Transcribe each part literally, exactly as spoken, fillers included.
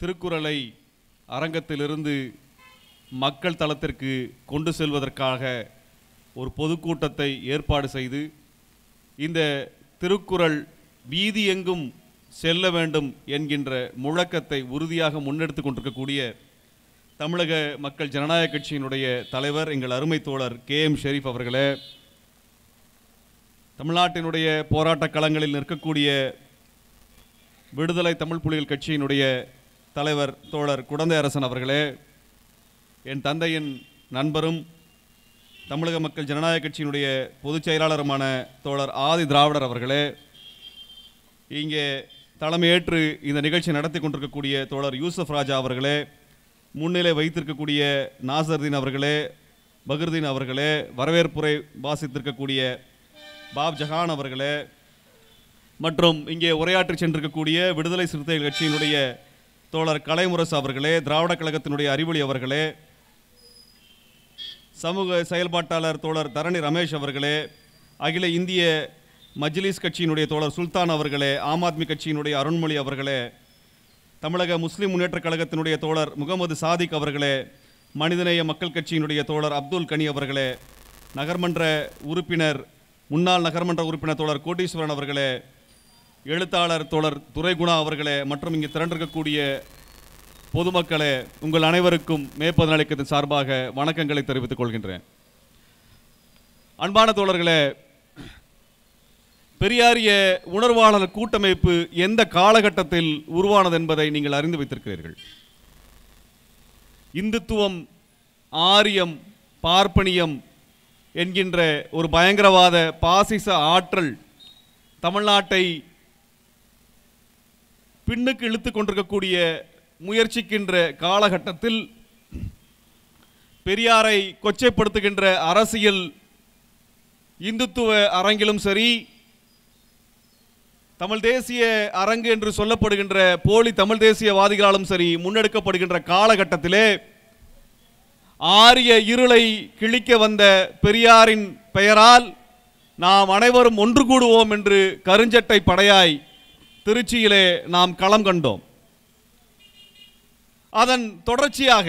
திருக்குறளை அரங்கத்திலிருந்து மக்கள் தளத்திற்கு கொண்டு செல்வதற்காக ஒரு பொதுக்கூட்டத்தை ஏற்பாடு செய்து இந்த திருக்குறள் வீதி எங்கும் செல்ல வேண்டும் என்கின்ற முழக்கத்தை உறுதியாக முன்னெடுத்து கொண்டிருக்கக்கூடிய தமிழக மக்கள் ஜனநாயக கட்சியினுடைய தலைவர் எங்கள் அருமை தோழர் கே எம் ஷெரீப் அவர்களே, தமிழ்நாட்டினுடைய போராட்ட களங்களில் நிற்கக்கூடிய விடுதலை தமிழ் புலிகள் கட்சியினுடைய தலைவர் தோழர் குடந்தை அரசன் அவர்களே, என் தந்தையின் நண்பரும் தமிழக மக்கள் ஜனநாயக கட்சியினுடைய பொதுச் செயலாளருமான தோழர் ஆதி திராவிடர் அவர்களே, இங்கே தலைமையேற்று இந்த நிகழ்ச்சி நடத்தி கொண்டிருக்கக்கூடிய தோழர் யூசுப் ராஜா அவர்களே, முன்னிலை வைத்திருக்கக்கூடிய நாசர்தீன் அவர்களே, பகர்தீன் அவர்களே, வரவேற்புரை வாசித்திருக்கக்கூடிய பாப் ஜஹான் அவர்களே, மற்றும் இங்கே உரையாற்றி சென்றிருக்கக்கூடிய விடுதலை சிறுத்தைகள் கட்சியினுடைய தோழர் கலைமுரசு அவர்களே, திராவிட கழகத்தினுடைய அறிவொளி அவர்களே, சமூக செயல்பாட்டாளர் தோழர் தரணி ரமேஷ் அவர்களே, அகில இந்திய மஜ்லிஸ் கட்சியினுடைய தோழர் சுல்தான் அவர்களே, ஆம் ஆத்மி கட்சியினுடைய அருண்மொழி அவர்களே, தமிழக முஸ்லிம் முன்னேற்ற கழகத்தினுடைய தோழர் முகமது சாதிக் அவர்களே, மனிதநேய மக்கள் கட்சியினுடைய தோழர் அப்துல் கனி அவர்களே, நகர்மன்ற உறுப்பினர் முன்னாள் நகர்மன்ற உறுப்பினர் தோழர் கோட்டீஸ்வரன் அவர்களே, எழுத்தாளர் தோழர் துரைகுணா அவர்களே, மற்றும் இங்கே திரண்டிருக்கக்கூடிய பொதுமக்களே, உங்கள் அனைவருக்கும் மேற்பதனாளிக்கத்தின் சார்பாக வணக்கங்களை தெரிவித்துக் கொள்கின்றேன். அன்பான தோழர்களே, பெரியாரிய உணர்வாளர் கூட்டமைப்பு எந்த காலகட்டத்தில் உருவானது என்பதை நீங்கள் அறிந்து வைத்திருக்கிறீர்கள். இந்துத்துவம், ஆரியம், பார்ப்பனியம் என்கின்ற ஒரு பயங்கரவாத பாசிச ஆற்றல் தமிழ்நாட்டை பின்னுக்கு இழுத்து கொண்டிருக்கக்கூடிய முயற்சிக்கின்ற காலகட்டத்தில் பெரியாரை கொச்சைப்படுத்துகின்ற அரசியல் இந்துத்துவ அரங்கிலும் சரி, தமிழ் தேசிய அரங்கு என்று சொல்லப்படுகின்ற போலி தமிழ் தேசியவாதிகளாலும் சரி முன்னெடுக்கப்படுகின்ற காலகட்டத்திலே ஆரிய இருளை கிழிக்க வந்த பெரியாரின் பெயரால் நாம் அனைவரும் ஒன்று கூடுவோம் என்று கருஞ்சட்டை படையாய் திருச்சியிலே நாம் களம் கண்டோம். அதன் தொடர்ச்சியாக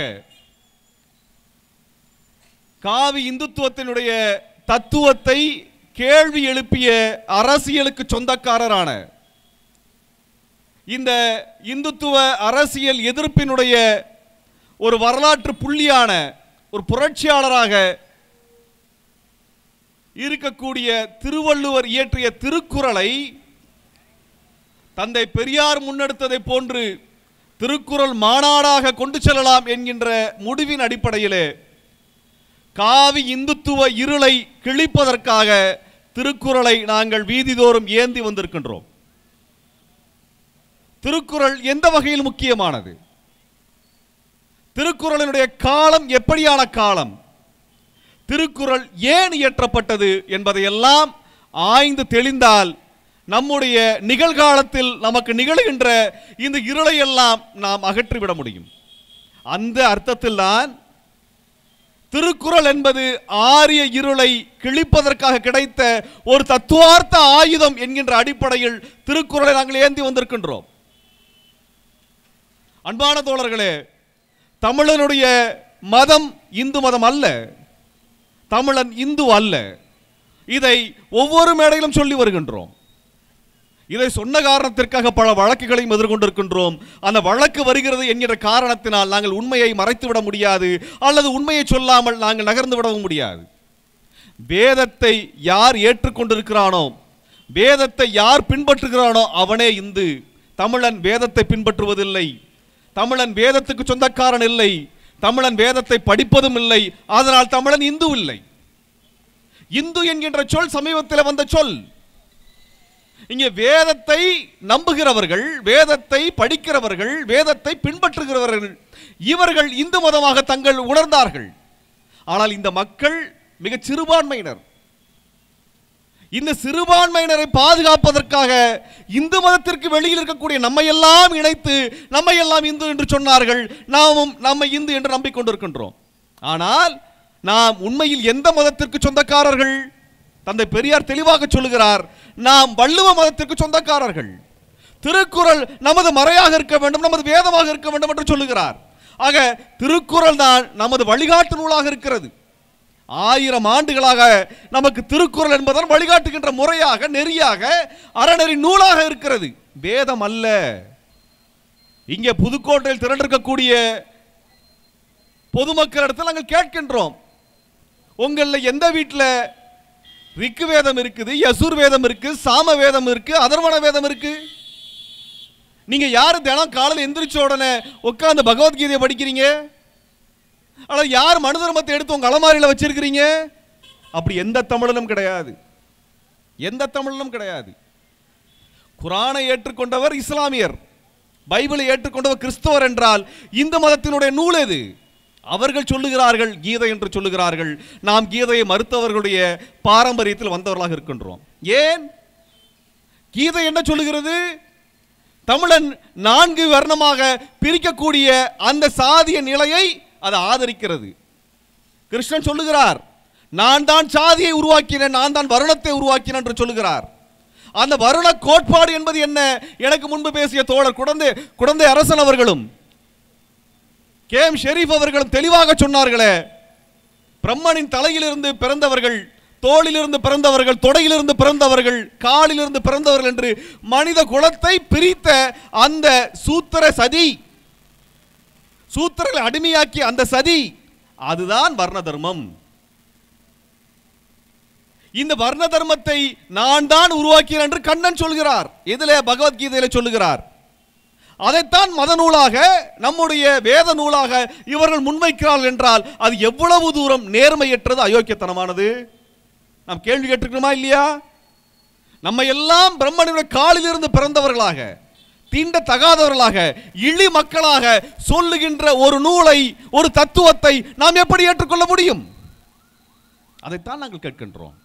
காவி இந்துத்துவத்தினுடைய தத்துவத்தை கேள்வி எழுப்பிய அரசியலுக்கு சொந்தக்காரரான இந்த இந்துத்துவ அரசியல் எதிர்ப்பினுடைய ஒரு வரலாற்று புள்ளியான ஒரு புரட்சியாளராக இருக்கக்கூடிய திருவள்ளுவர் இயற்றிய திருக்குறளை தந்தை பெரியார் முன்னெடுத்ததை போன்று திருக்குறள் மாநாடாக கொண்டு செல்லலாம் என்கின்ற முடிவின் அடிப்படையிலே காவி இந்துத்துவ இருளை கிழிப்பதற்காக திருக்குறளை நாங்கள் வீதிதோறும் ஏந்தி வந்திருக்கின்றோம். திருக்குறள் எந்த வகையில் முக்கியமானது? திருக்குறளினுடைய காலம் எப்படியான காலம்? திருக்குறள் ஏன் இயற்றப்பட்டது என்பதையெல்லாம் ஆய்ந்து தெளிந்தால் நம்முடைய நிகழ்காலத்தில் நமக்கு நிகழ்கின்ற இந்த இருளையெல்லாம் நாம் அகற்றிவிட முடியும். அந்த அர்த்தத்தில் தான் திருக்குறள் என்பது ஆரிய இருளை கிழிப்பதற்காக கிடைத்த ஒரு தத்துவார்த்த ஆயுதம் என்கின்ற அடிப்படையில் திருக்குறளை நாங்கள் ஏந்தி வந்திருக்கின்றோம். அன்பான தோழர்களே, தமிழனுடைய மதம் இந்து மதம் அல்ல, தமிழன் இந்து அல்ல. இதை ஒவ்வொரு மேடையிலும் சொல்லி வருகின்றோம். இதை சொன்ன காரணத்திற்காக பல வழக்குகளையும் எதிர்கொண்டிருக்கின்றோம். அந்த வழக்கு வருகிறது என்கிற காரணத்தினால் நாங்கள் உண்மையை மறைத்துவிட முடியாது, அல்லது உண்மையை சொல்லாமல் நாங்கள் நகர்ந்து விடவும் முடியாது. வேதத்தை யார் ஏற்றுக்கொண்டிருக்கிறானோ, வேதத்தை யார் பின்பற்றுகிறானோ அவனே இந்து. தமிழன் வேதத்தை பின்பற்றுவதில்லை, தமிழன் வேதத்துக்கு சொந்தக்காரன் இல்லை, தமிழன் வேதத்தை படிப்பதும் இல்லை, அதனால் தமிழன் இந்து இல்லை. இந்து என்கின்ற சொல் சமீபத்தில் வந்த சொல். இங்கே வேதத்தை நம்புகிறவர்கள், வேதத்தை படிக்கிறவர்கள், வேதத்தை பின்பற்றுகிறவர்கள், இவர்கள் இந்து மதமாக தங்கள் உணர்ந்தார்கள். ஆனால் இந்த மக்கள் மிக சிறுபான்மையினர். இந்த சிறுபான்மையினரை பாதுகாப்பதற்காக இந்து மதத்திற்கு வெளியில் இருக்கக்கூடிய நம்மையெல்லாம் இணைத்து நம்மையெல்லாம் இந்து என்று சொன்னார்கள். நாமும் நம்மை இந்து என்று நம்பிக்கொண்டிருக்கின்றோம். ஆனால் நாம் உண்மையில் எந்த மதத்திற்கு சொந்தக்காரர்கள்? தந்தை பெரியார் தெளிவாக சொல்லுகிறார், நாம் வள்ளுவ மதத்திற்கு சொந்தக்காரர்கள். திருக்குறள் நமது மறையாக இருக்க வேண்டும், நமது வேதமாக இருக்க வேண்டும் என்று சொல்லுகிறார். ஆக திருக்குறள் தான் நமது வழிகாட்டு நூலாக இருக்கிறது. ஆயிரம் ஆண்டுகளாக நமக்கு திருக்குறள் என்பதன் வழிகாட்டுகின்ற முறையாக, நெறியாக, அறநெறி நூலாக இருக்கிறது, வேதம் அல்ல. இங்கே புதுக்கோட்டையில் திரண்டிருக்கக்கூடிய பொதுமக்களிடத்தில் நாங்கள் கேட்கின்றோம், உங்களில் எந்த வீட்டில் ரிக்கு வேதம் இருக்குது, யசுர் வேதம் இருக்கு, சாம வேதம் இருக்கு, அதர்வண வேதம் இருக்கு? நீங்க யாரு தினம் காலையில் எந்திரிச்ச உடனே உட்கார்ந்து பகவத்கீதையை படிக்கிறீங்க? ஆனால் யார் மனு தர்மத்தை எடுத்து உங்க அலமாரியில் வச்சிருக்கிறீங்க? அப்படி எந்த தமிழனும் கிடையாது, எந்த தமிழனும் கிடையாது. குரானை ஏற்றுக்கொண்டவர் இஸ்லாமியர், பைபிளை ஏற்றுக்கொண்டவர் கிறிஸ்தவர் என்றால் இந்து மதத்தினுடைய நூல் எது? அவர்கள் சொல்லுகிறார்கள் கீதை என்று சொல்லுகிறார்கள். நாம் கீதையை மறுத்தவர்களுடைய பாரம்பரியத்தில் வந்தவர்களாக இருக்கின்றோம். ஏன்? கீதை என்ன சொல்லுகிறது? தமிழன் நான்கு வர்ணமாக பிரிக்கக்கூடிய அந்த சாதிய நிலையை அது ஆதரிக்கிறது. கிருஷ்ணன் சொல்லுகிறார், நான் தான் சாதியை உருவாக்கினேன், நான் தான் வருணத்தை உருவாக்கினேன் என்று சொல்லுகிறார். அந்த வருண கோட்பாடு என்பது என்ன? எனக்கு முன்பு பேசிய தோழர் குடந்தை குடந்தை அரசன் அவர்களும் கே எம் ஷெரீப் அவர்களும் தெளிவாக சொன்னார்களே, பிரம்மனின் தலையிலிருந்து பிறந்தவர்கள், தோளிலிருந்து பிறந்தவர்கள், தொடையிலிருந்து பிறந்தவர்கள், காலிலிருந்து பிறந்தவர்கள் என்று மனித குலத்தை பிரித்த அந்த சூத்திர சதி, சூத்திரங்களை அடிமையாக்கி அந்த சதி, அதுதான் வர்ண தர்மம். இந்த வர்ண தர்மத்தை நான் தான் உருவாக்கினேன் என்று கண்ணன் சொல்கிறார். இதிலே பகவத்கீதையில சொல்லுகிறார். அதைத்தான் மத நூலாக, நம்முடைய வேத நூலாக இவர்கள் முன்வைக்கிறார்கள் என்றால் அது எவ்வளவு தூரம் நேர்மையற்றது, அயோக்கியத்தனமானது. நாம் கேள்வி கேட்டிருக்கிறோமா இல்லையா? நம்ம எல்லாம் பிரம்மனுடைய காலிலிருந்து பிறந்தவர்களாக, தீண்ட தகாதவர்களாக, இழி மக்களாக சொல்லுகின்ற ஒரு நூலை, ஒரு தத்துவத்தை நாம் எப்படி ஏற்றுக்கொள்ள முடியும்? அதைத்தான் நாங்கள் கேட்கின்றோம்.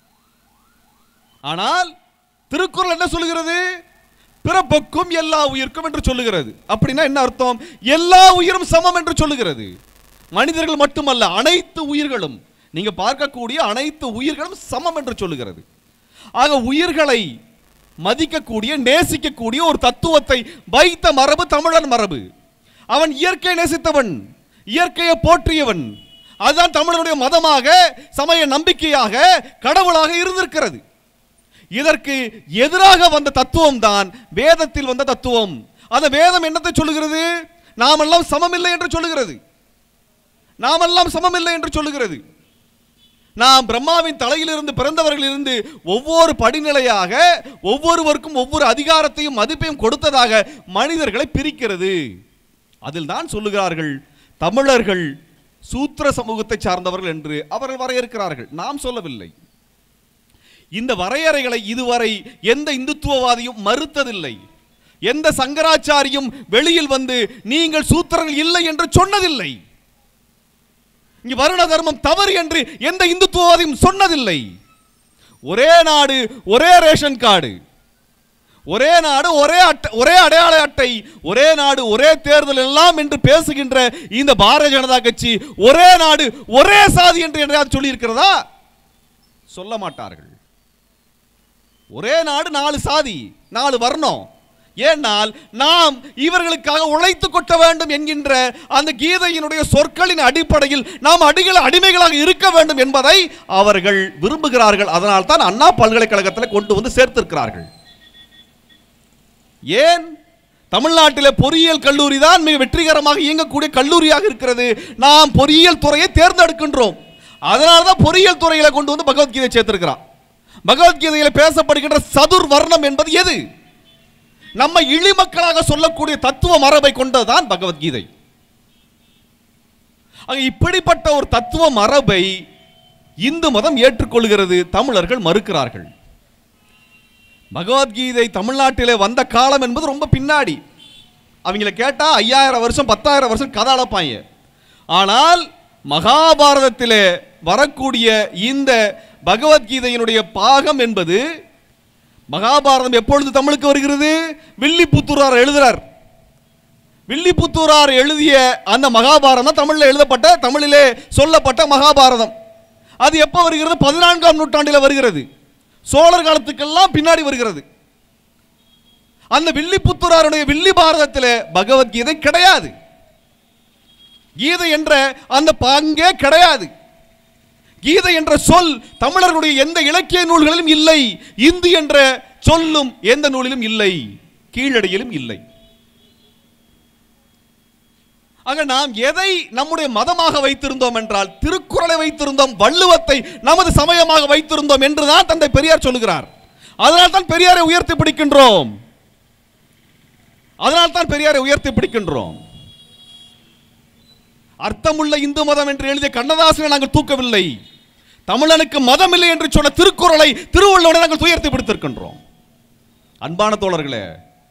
ஆனால் திருக்குறள் என்ன சொல்லுகிறது? பிறப்புக்கும் எல்லா உயிர்க்கும் என்று சொல்லுகிறது. அப்படின்னா என்ன அர்த்தம்? எல்லா உயிரும் சமம் என்று சொல்லுகிறது. மனிதர்கள் மட்டுமல்ல, அனைத்து உயிர்களும், நீங்க பார்க்கக்கூடிய அனைத்து உயிர்களும் சமம் என்று சொல்லுகிறது. ஆக உயிர்களை மதிக்கக்கூடிய, நேசிக்கக்கூடிய ஒரு தத்துவத்தை வைத்த மரபு தமிழன் மரபு. அவன் இயற்கையை நேசித்தவன், இயற்கையை போற்றியவன். அதுதான் தமிழனுடைய மதமாக, சமய நம்பிக்கையாக, கடவுளாக இருந்திருக்கிறது. இதற்கு எதிராக வந்த தத்துவம் தான் வேதத்தில் வந்த தத்துவம். அந்த வேதம் என்னத்தை சொல்லுகிறது? நாமெல்லாம் சமமில்லை என்று சொல்லுகிறது. நாமெல்லாம் சமமில்லை என்று சொல்லுகிறது. நாம் பிரம்மாவின் தலையிலிருந்து பிறந்தவர்கள் இருந்து ஒவ்வொரு படிநிலையாக ஒவ்வொருவருக்கும் ஒவ்வொரு அதிகாரத்தையும் மதிப்பையும் கொடுத்ததாக மனிதர்களை பிரிக்கிறது. அதில் தான் சொல்லுகிறார்கள் தமிழர்கள் சூத்திர சமூகத்தை சார்ந்தவர்கள் என்று அவர்கள் வரையறுக்கிறார்கள். நாம் சொல்லவில்லை. இந்த வரையறைகளை இதுவரை எந்த இந்துத்துவவாதியும் மறுத்ததில்லை. எந்த சங்கராச்சாரியும் வெளியில் வந்து நீங்கள் சூத்திரர்கள் இல்லை என்று சொன்னதில்லை. இங்கு வருண தர்மம் தவறு என்று எந்த இந்துத்துவவாதியும் சொன்னதில்லை. ஒரே நாடு, ஒரே ரேஷன் கார்டு, ஒரே நாடு, ஒரே அட்டை, ஒரே அடையாள அட்டை, ஒரே நாடு, ஒரே தேர்தல் எல்லாம் என்று பேசுகின்ற இந்த பாரதிய ஜனதா கட்சி ஒரே நாடு, ஒரே சாதி என்று என்றாவது சொல்லி இருக்கிறதா? சொல்ல மாட்டார்கள். ஒரே நாடு, நாலு சாதி, நாலு வர்ணம். ஏனால் நாம் இவர்களுக்காக உழைத்து கொட்ட வேண்டும் என்கின்ற அந்த கீதையினுடைய சொற்களின் அடிப்படையில் நாம் அடிகள் அடிமைகளாக இருக்க வேண்டும் என்பதை அவர்கள் விரும்புகிறார்கள். அதனால் தான் அண்ணா பல்கலைக்கழகத்தில் கொண்டு வந்து சேர்த்திருக்கிறார்கள். ஏன்? தமிழ்நாட்டில் பொறியியல் கல்லூரி தான் மிக வெற்றிகரமாக இயங்கக்கூடிய கல்லூரியாக இருக்கிறது. நாம் பொறியியல் துறையை தேர்ந்தெடுக்கின்றோம். அதனால தான் பொறியியல் துறையில கொண்டு வந்து பகவத்கீதை சேர்த்திருக்கிறார். பகவத்கீதையில் பேசப்படுகின்ற சதுர் வர்ணம் என்பது எது? நம்ம இழி மக்களாக சொல்லக்கூடிய தத்துவ மரபை கொண்டதுதான் பகவத்கீதை. இப்படிப்பட்ட ஒரு தத்துவ மரபை இந்து மதம் ஏற்றுக்கொள்கிறது, தமிழர்கள் மறுக்கிறார்கள். பகவத்கீதை தமிழ்நாட்டிலே வந்த காலம் என்பது ரொம்ப பின்னாடி. அவங்களை கேட்டா ஐயாயிரம் வருஷம் பத்தாயிரம் வருஷம் கதை அளப்பாங்க. ஆனால் மகாபாரதத்திலே வரக்கூடிய இந்த பகவத்கீதையினுடைய பாகம் என்பது, மகாபாரதம் எப்பொழுது தமிழுக்கு வருகிறது? வில்லிபுத்தூரார் எழுதுறார். வில்லிபுத்தூரார் எழுதிய அந்த மகாபாரதம் தமிழில் எழுதப்பட்ட, தமிழிலே சொல்லப்பட்ட மகாபாரதம். அது எப்போ வருகிறது? பதினான்காம் நூற்றாண்டில் வருகிறது. சோழர் காலத்துக்கெல்லாம் பின்னாடி வருகிறது. அந்த வில்லிபுத்தூராருடைய வில்லி பாரதத்தில் பகவத்கீதை கிடையாது. கீதை என்ற அந்த பாங்கே கிடையாது. கீதை என்ற சொல் தமிழர்களுடைய எந்த இலக்கிய நூல்களிலும் இல்லை. இந்து என்ற சொல்லும் எந்த நூலிலும் இல்லை, கீழடியிலும் இல்லை. ஆக நாம் எதை நம்முடைய மதமாக வைத்திருந்தோம் என்றால் திருக்குறளை வைத்திருந்தோம், வள்ளுவத்தை நமது சமயமாக வைத்திருந்தோம் என்றுதான் தந்தை பெரியார் சொல்லுகிறார். அதனால் தான் பெரியாரை உயர்த்தி பிடிக்கின்றோம். அதனால் தான் பெரியாரை உயர்த்தி பிடிக்கின்றோம். அர்த்தமுள்ள இந்து மதம் என்று எழுதிய கண்ணதாசனை நாங்கள் தூக்கவில்லை. தமிழனுக்கு மதம் இல்லை என்று சொன்ன திருக்குறளை திருவள்ளுவரை நாங்கள் உயர்த்தி பிடித்திருக்கின்றோம். அன்பான தோழர்களே,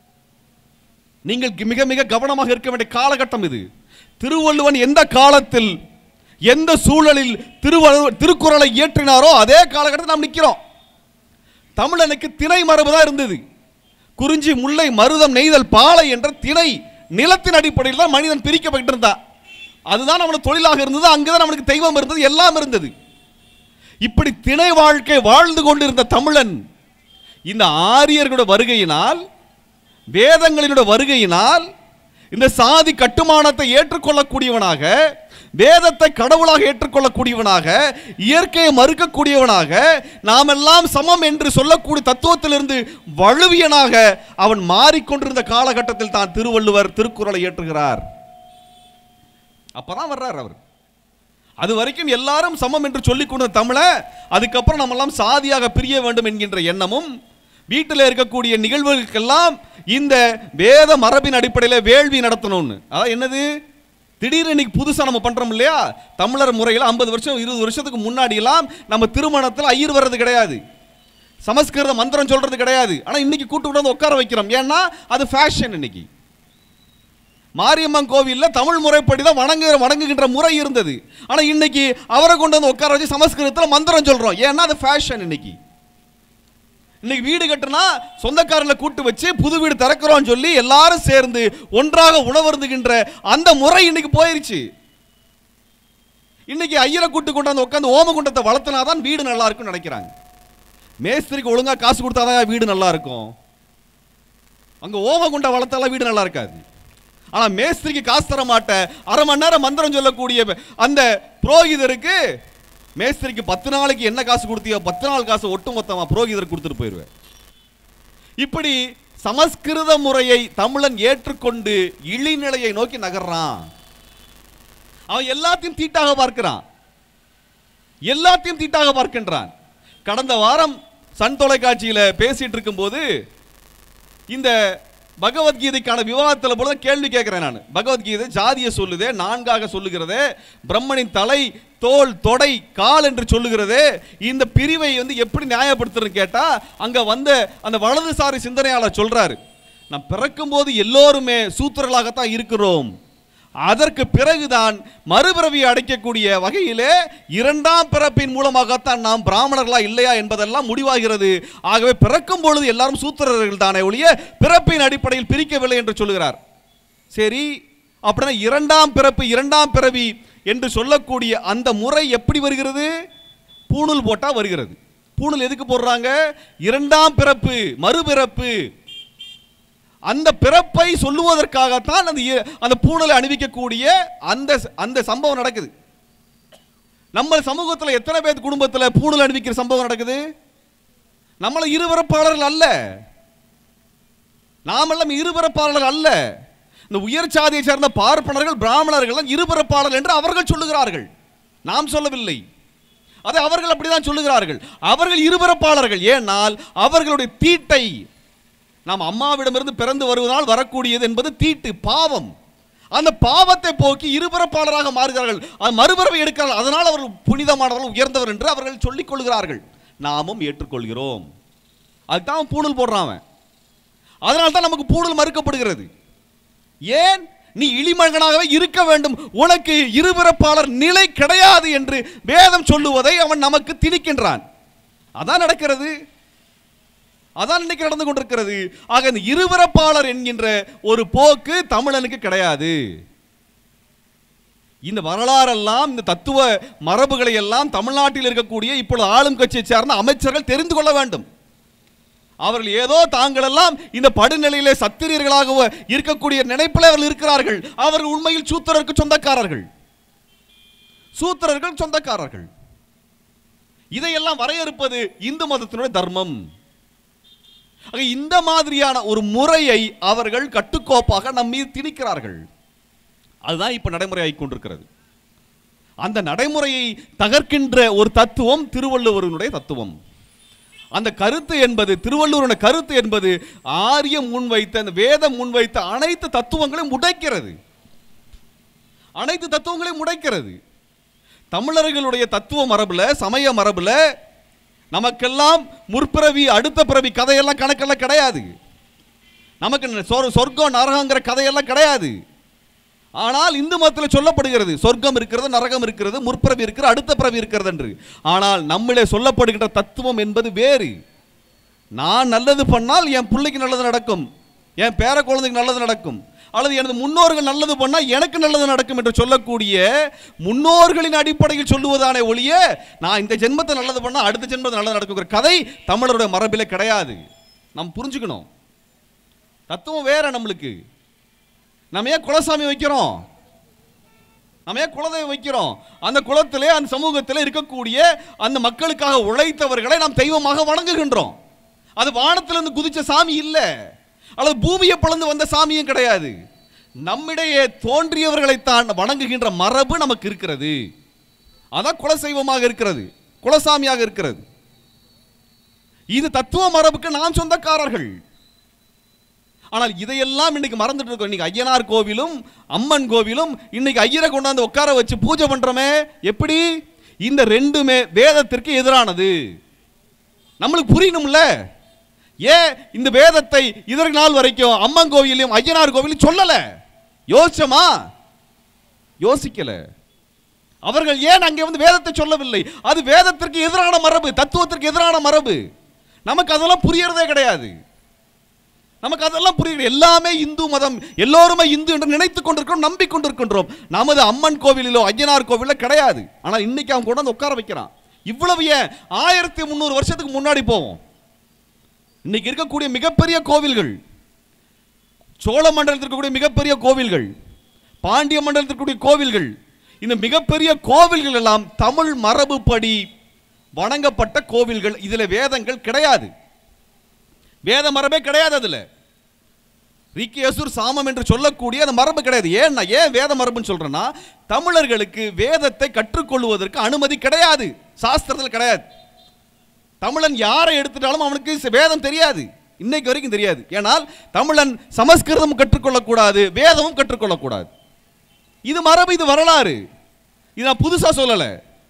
நீங்கள் மிக மிக கவனமாக இருக்க வேண்டிய காலகட்டம் இது. திருவள்ளுவன் எந்த காலத்தில் எந்த சூழலில் திருக்குறளை இயற்றினாரோ அதே காலகட்டத்தில் நாம் நிற்கிறோம். தமிழனுக்கு திணை மரபு தான் இருந்தது. குறிஞ்சி, முல்லை, மருதம், நெய்தல், பாலை என்ற திணை நிலத்தின் அடிப்படையில் தான் மனிதன் பிரிக்கப்பட்டிருந்தான். அதுதான் அவனுக்கு தொழிலாக இருந்தது. அங்குதான் அவனுக்கு தெய்வம் இருந்தது, எல்லாம் இருந்தது. இப்படி திணை வாழ்க்கை வாழ்ந்து கொண்டிருந்த தமிழன் இந்த ஆரியர்களுடைய வருகையினால், வேதங்களினுடைய வருகையினால், இந்த சாதி கட்டுமானத்தை ஏற்றுக்கொள்ளக்கூடியவனாக, வேதத்தை கடவுளாக ஏற்றுக்கொள்ளக்கூடியவனாக, இயற்கையை மறுக்கக்கூடியவனாக, நாம் எல்லாம் சமம் என்று சொல்லக்கூடிய தத்துவத்திலிருந்து வலுவியனாக அவன் மாறிக்கொண்டிருந்த காலகட்டத்தில் தான் திருவள்ளுவர் திருக்குறளை ஏற்றுகிறார். அப்பதான் வர்றார் அவர். அது வரைக்கும் எல்லாரும் சமம் என்று சொல்லிக் கொண்ட தமிழ, அதுக்கப்புறம் நம்ம எல்லாம் சாதியாக பிரிய வேண்டும் என்கின்ற எண்ணமும், வீட்டில் இருக்கக்கூடிய நிகழ்வுகளுக்கெல்லாம் இந்த வேத மரபின் அடிப்படையில் வேள்வி நடத்தணும்னு. அதான் என்னது, திடீர்னு இன்னைக்கு புதுசாக நம்ம பண்றோம் இல்லையா, தமிழர் முறையில் ஐம்பது வருஷம் இருபது வருஷத்துக்கு முன்னாடி எல்லாம் நம்ம திருமணத்தில் ஐயர் வர்றது கிடையாது, சமஸ்கிருத மந்திரம் சொல்றது கிடையாது. ஆனால் இன்னைக்கு கூட்டு கொண்டு உட்கார வைக்கிறோம். ஏன்னா அது ஃபேஷன். இன்னைக்கு மாரியம்மன் கோவிலில் தமிழ் முறைப்படி தான் வணங்கு வணங்குகின்ற முறை இருந்தது. ஆனால் இன்னைக்கு அவரை கொண்டு வந்து உட்கார வச்சு சமஸ்கிருதத்தில் மந்திரம் சொல்றோம். ஏன்னா அது ஃபேஷன். இன்னைக்கு இன்னைக்கு வீடு கட்டுனா சொந்தக்காரர்களை கூட்டு வச்சு புது வீடு திறக்கிறோம் சொல்லி எல்லாரும் சேர்ந்து ஒன்றாக உணவருந்துகின்ற அந்த முறை இன்னைக்கு போயிருச்சு. இன்னைக்கு ஐயரை கூட்டு கொண்டு வந்து உட்காந்து ஓமகுண்டத்தை வளர்த்தினாதான் வீடு நல்லா இருக்கும்னு நினைக்கிறாங்க. மேஸ்திரிக்கு ஒழுங்கா காசு கொடுத்தாதான் வீடு நல்லா இருக்கும். அங்க ஓமகுண்ட வளர்த்தாலாம் வீடு நல்லா இருக்காது. ஆனா மேஸ்திரிக்கு காசு தர மாட்ட, அரை மணி நேரம் மந்திரம் சொல்லக்கூடிய அந்த புரோகிதருக்கு மேஸ்திரிக்கு பத்து நாளைக்கு என்ன காசு கொடுத்தியோ பத்து நாள் காசு ஒட்டு மொத்தமா புரோகிதருக்கு கொடுத்துட்டு போயிடுவேன். இப்படி சமஸ்கிருத முறையை தமிழன் ஏற்றுக்கொண்டு இழிநிலையை நோக்கி நகர்றான். அவன் எல்லாத்தையும் தீட்டாக பார்க்கிறான், எல்லாத்தையும் தீட்டாக பார்க்கின்றான். கடந்த வாரம் சன் தொலைக்காட்சியில் பேசிட்டு இருக்கும் போது இந்த பகவத்கீதைக்கான விவாதத்தில் போல கேள்வி கேட்கிறேன் நான். பகவத்கீதை ஜாதியை சொல்லுதே, நான்காக சொல்லுகிறதே, பிரம்மனின் தலை, தோல், தொடை, கால் என்று சொல்லுகிறதே, இந்த பிரிவை வந்து எப்படி நியாயப்படுத்துறதுன்னு கேட்டா அங்க வந்த அந்த வலதுசாரி சிந்தனையாளர் சொல்றாரு, நாம் பிறக்கும் போது எல்லோருமே சூத்திரர்களாகத்தான் இருக்கிறோம், அதற்கு பிறகுதான் மறுபிறவியை அடைக்கக்கூடிய வகையிலே இரண்டாம் பிறப்பின் மூலமாகத்தான் நாம் பிராமணர்களா இல்லையா என்பதெல்லாம் முடிவாகிறது. ஆகவே பிறக்கும் பொழுது எல்லாரும் சூத்திரர்கள் தானே ஒழிய பிறப்பின் அடிப்படையில் பிரிக்கவில்லை என்று சொல்லுகிறார். சரி, அப்படின்னா இரண்டாம் பிறப்பு இரண்டாம் பிறவி என்று சொல்லக்கூடிய அந்த முறை எப்படி வருகிறது? பூணூல் போட்டா வருகிறது. பூணூல் எதுக்கு போடுறாங்க? இரண்டாம் பிறப்பு, மறுபிறப்பு, அந்த பிறப்பை சொல்லுவதற்காகத்தான் அந்த அந்த பூணலை அணிவிக்கக்கூடிய அந்த அந்த சம்பவம் நடக்குது. நம்ம சமூகத்தில் எத்தனை பேர் குடும்பத்தில் பூணல் அணிவிக்கிற சம்பவம் நடக்குது? நம்மள இருபிறப்பாளர்கள் அல்ல, நாமெல்லாம் இருபிறப்பாளர்கள் அல்ல. இந்த உயர் சாதியை சேர்ந்த பார்ப்பனர்கள் பிராமணர்கள் இருபிறப்பாளர் என்று அவர்கள் சொல்லுகிறார்கள், நாம் சொல்லவில்லை. அதை அவர்கள் அப்படிதான் சொல்லுகிறார்கள். அவர்கள் இருபிறப்பாளர்கள். ஏனால் அவர்களுடைய தீட்டை, நாம் அம்மாவிடமிருந்து பிறந்து வருவதால் வரக்கூடியது என்பது தீட்டு, பாவம். அந்த பாவத்தை போக்கி இருபிறப்பாளராக மாறுகிறார்கள், மறுபிறவை எடுக்கிறார்கள். அதனால் அவர்கள் புனிதமானவர்கள், உயர்ந்தவர் என்று அவர்கள் சொல்லிக் கொள்கிறார்கள். நாமும் ஏற்றுக்கொள்கிறோம். அதுதான் பூணூல் போடுறான். அதனால் தான் நமக்கு பூணூல் மறுக்கப்படுகிறது. ஏன்? நீ இளிமகனாகவே இருக்க வேண்டும், உனக்கு இருபிறப்பாளர் நிலை கிடையாது என்று வேதம் சொல்லுவதை அவன் நமக்கு திணிக்கின்றான். அதான் நடக்கிறது, அதான் இன்னைக்கு நடந்து கொண்டிருக்கிறது. ஆக இந்த இருபிறப்பாளர் என்கின்ற ஒரு போக்கு தமிழனுக்கு கிடையாது. இந்த வரலாறெல்லாம், இந்த தத்துவ மரபுகளை எல்லாம் தமிழ்நாட்டில் இருக்கக்கூடிய இப்பொழுது ஆளும் கட்சியை சேர்ந்த அமைச்சர்கள் தெரிந்து கொள்ள வேண்டும். அவர்கள் ஏதோ தாங்கள் எல்லாம் இந்த படுநிலையிலே சத்திரியர்களாக இருக்கக்கூடிய நினைப்பில் அவர்கள் இருக்கிறார்கள். அவர்கள் உண்மையில் சூத்திரருக்கு சொந்தக்காரர்கள், சூத்திரர்கள் சொந்தக்காரர்கள். இதையெல்லாம் வரையறுப்பது இந்து மதத்தினுடைய தர்மம். இந்த மாதிரியான ஒரு முறையை அவர்கள் கட்டுக்கோப்பாக நம் மீது திணிக்கிறார்கள். அதுதான் இப்ப நடைமுறையாகி கொண்டிருக்கிறது. அந்த நடைமுறையை தகர்க்கின்ற ஒரு தத்துவம் திருவள்ளுவருடைய தத்துவம். அந்த கருத்து என்பது, திருவள்ளுவருடைய கருத்து என்பது ஆரியம் முன்வைத்த, அந்த வேதம் முன்வைத்த அனைத்து தத்துவங்களையும் உடைக்கிறது. அனைத்து தத்துவங்களையும் உடைக்கிறது. தமிழர்களுடைய தத்துவ மரபுல, சமய மரபுல நமக்கெல்லாம் முற்பிறவி அடுத்த பிறவி கதையெல்லாம் கணக்கெல்லாம் கிடையாது. நமக்கு சொர்க்கம் நரகங்கிற கதையெல்லாம் கிடையாது. ஆனால் இந்து மதத்தில் சொல்லப்படுகிறது சொர்க்கம் இருக்கிறது, நரகம் இருக்கிறது, முற்பிறவி இருக்கிறது, அடுத்த பிறவி இருக்கிறது என்று. ஆனால் நம்மளே சொல்லப்படுகின்ற தத்துவம் என்பது வேறு. நான் நல்லது பண்ணால் என் பிள்ளைக்கு நல்லது நடக்கும், என் பேர குழந்தைக்கு நல்லது நடக்கும், அல்லது எனது முன்னோர்கள் நல்லது பண்ணால் எனக்கு நல்லது நடக்கும் என்று சொல்லக்கூடிய முன்னோர்களின் அடிப்படையில் சொல்லுவதானே ஒழிய நான் இந்த ஜென்மத்தை நல்லது பண்ணால் அடுத்த ஜென்மத்தை நல்லது நடக்குங்கிற கதை தமிழருடைய மரபிலே கிடையாது. நாம் புரிஞ்சுக்கணும். தத்துவம் வேற. நம்மளுக்கு நம்ம ஏன் குலசாமி வைக்கிறோம்? நம்ம ஏன் குலதெய்வம் வைக்கிறோம்? அந்த குலத்திலே, அந்த சமூகத்தில் இருக்கக்கூடிய அந்த மக்களுக்காக உழைத்தவர்களை நாம் தெய்வமாக வணங்குகின்றோம். அது வானத்திலிருந்து குதிச்ச சாமி இல்லை, அல்லது பூமியை பிளந்து வந்த சாமியும் கிடையாது. நம்மிடையே தோன்றியவர்களைத்தான் வணங்குகின்ற மரபு நமக்கு இருக்கிறது. அதான் குலசைவமாக இருக்கிறது, குலசாமியாக இருக்கிறது. இது தத்துவ மரபுக்கு நாம் சொந்தக்காரர்கள். ஆனால் இதையெல்லாம் இன்னைக்கு மறந்துட்டு இருக்கோம். இன்னைக்கு ஐயனார் கோவிலும் அம்மன் கோவிலும் இன்னைக்கு ஐயரை கொண்டாந்து உட்கார வச்சு பூஜை பண்றோமே. எப்படி? இந்த ரெண்டுமே வேதத்திற்கு எதிரானது. நம்மளுக்கு புரியணும்ல. ஏன் இந்த வேதத்தை இதற்கு நாள் வரைக்கும் அம்மன் கோவிலையும் ஐயனார் கோவிலும் சொல்லல? யோசிச்சமா? யோசிக்கல. அவர்கள் ஏன் அங்கே வந்து வேதத்தை சொல்லவில்லை? அது வேதத்திற்கு எதிரான மரபு, தத்துவத்திற்கு எதிரான மரபு. நமக்கு அதெல்லாம் புரியறதே கிடையாது. நமக்கு அதெல்லாம் புரியுது. எல்லாமே இந்து மதம், எல்லோருமே இந்து என்று நினைத்துக் கொண்டிருக்கிறோம், நம்பிக்கொண்டிருக்கின்றோம். நமது அம்மன் கோவிலிலோ ஐயனார் கோவிலோ கிடையாது. ஆனால் இன்னைக்கு அவன் கொண்டு வந்து உட்கார வைக்கிறான். இவ்வளவு ஏன்? ஆயிரத்தி முன்னூறு வருஷத்துக்கு முன்னாடி போவோம். இன்னைக்கு இருக்கக்கூடிய மிகப்பெரிய கோவில்கள், சோழ மண்டலத்தில் இருக்கக்கூடிய மிகப்பெரிய கோவில்கள், பாண்டிய மண்டலத்தில் இருக்கக்கூடிய கோவில்கள், இந்த மிகப்பெரிய கோவில்கள் எல்லாம் தமிழ் மரபுப்படி வணங்கப்பட்ட கோவில்கள். இதுல வேதங்கள் கிடையாது, வேத மரபே கிடையாது. அதுல ரிக்கேசூர் சாமம் என்று சொல்லக்கூடிய அந்த மரபு கிடையாது. ஏன்னா ஏன் வேத மரபுன்னு சொல்றேன்னா, தமிழர்களுக்கு வேதத்தை கற்றுக்கொள்வதற்கு அனுமதி கிடையாது, சாஸ்திரத்தில் கிடையாது. தமிழன் யாரை எடுத்துட்டாலும் அவனுக்கு வேதம் தெரியாது, இன்னைக்கு வரைக்கும் தெரியாது. ஏனால் தமிழன் சமஸ்கிருதம் கற்றுக்கொள்ளக்கூடாது, வேதமும் கற்றுக்கொள்ளக்கூடாது. இது மரபு, இது வரலாறு. இது நான் புதுசா சொல்லல.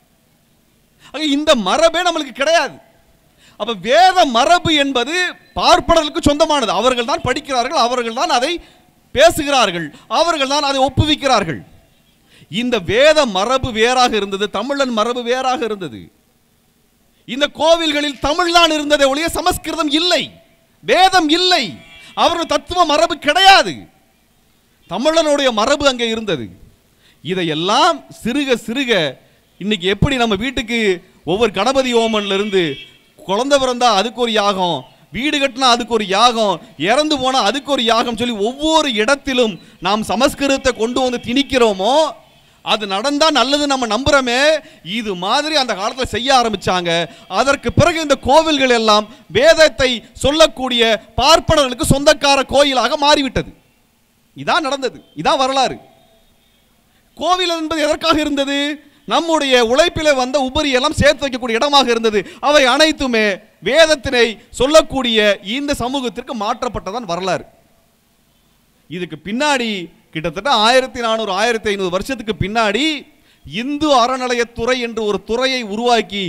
இந்த மரபே நம்மளுக்கு கிடையாது. அப்ப வேத மரபு என்பது பார்ப்பனர்களுக்கு சொந்தமானது. அவர்கள் தான் படிக்கிறார்கள், அவர்கள் தான் அதை பேசுகிறார்கள், அவர்கள் தான் அதை ஒப்புவிக்கிறார்கள். இந்த வேத மரபு வேறாக இருந்தது, தமிழன் மரபு வேறாக இருந்தது. இந்த கோவில்களில் தமிழ் தான் இருந்ததே ஒழிய சமஸ்கிருதம் இல்லை, வேதம் இல்லை, அவர்கள் தத்துவ மரபு கிடையாது. தமிழனுடைய மரபு அங்கே இருந்தது. இதையெல்லாம் சிறுக சிறுக இன்னைக்கு எப்படி நம்ம வீட்டுக்கு ஒவ்வொரு கணபதி ஹோமன்ல இருந்து குழந்தை பிறந்தா அதுக்கு ஒரு யாகம், வீடு கட்டினா அதுக்கு ஒரு யாகம், இறந்து போனா அதுக்கு ஒரு யாகம் சொல்லி ஒவ்வொரு இடத்திலும் நாம் சமஸ்கிருதத்தை கொண்டு வந்து திணிக்கிறோமோ, அது நடந்தா நல்லது நம்ம நம்புறோமே. இது மாதிரி அந்த காலத்தில் செய்ய ஆரம்பிச்சாங்க. அதற்கு பிறகு இந்த கோவில்கள் எல்லாம் வேதத்தை சொல்லக்கூடிய பார்ப்பனர்களுக்கு சொந்தக்கார கோயிலாக மாறிவிட்டது. இதான் நடந்தது, இதான் வரலாறு. கோவில் என்பது எதற்காக இருந்தது? நம்முடைய உழைப்பிலே வந்த உபரி எல்லாம் சேர்த்து வைக்கக்கூடிய இடமாக இருந்தது. அவை அனைத்துமே வேதத்தினை சொல்லக்கூடிய இந்த சமூகத்திற்கு மாற்றப்பட்டதான் வரலாறு. இதுக்கு பின்னாடி கிட்டத்தட்ட ஆயிரத்தி நானூறு ஆயிரத்தி ஐநூறு வருஷத்துக்கு பின்னாடி இந்து அறநிலையத்துறை என்று ஒரு துறையை உருவாக்கி,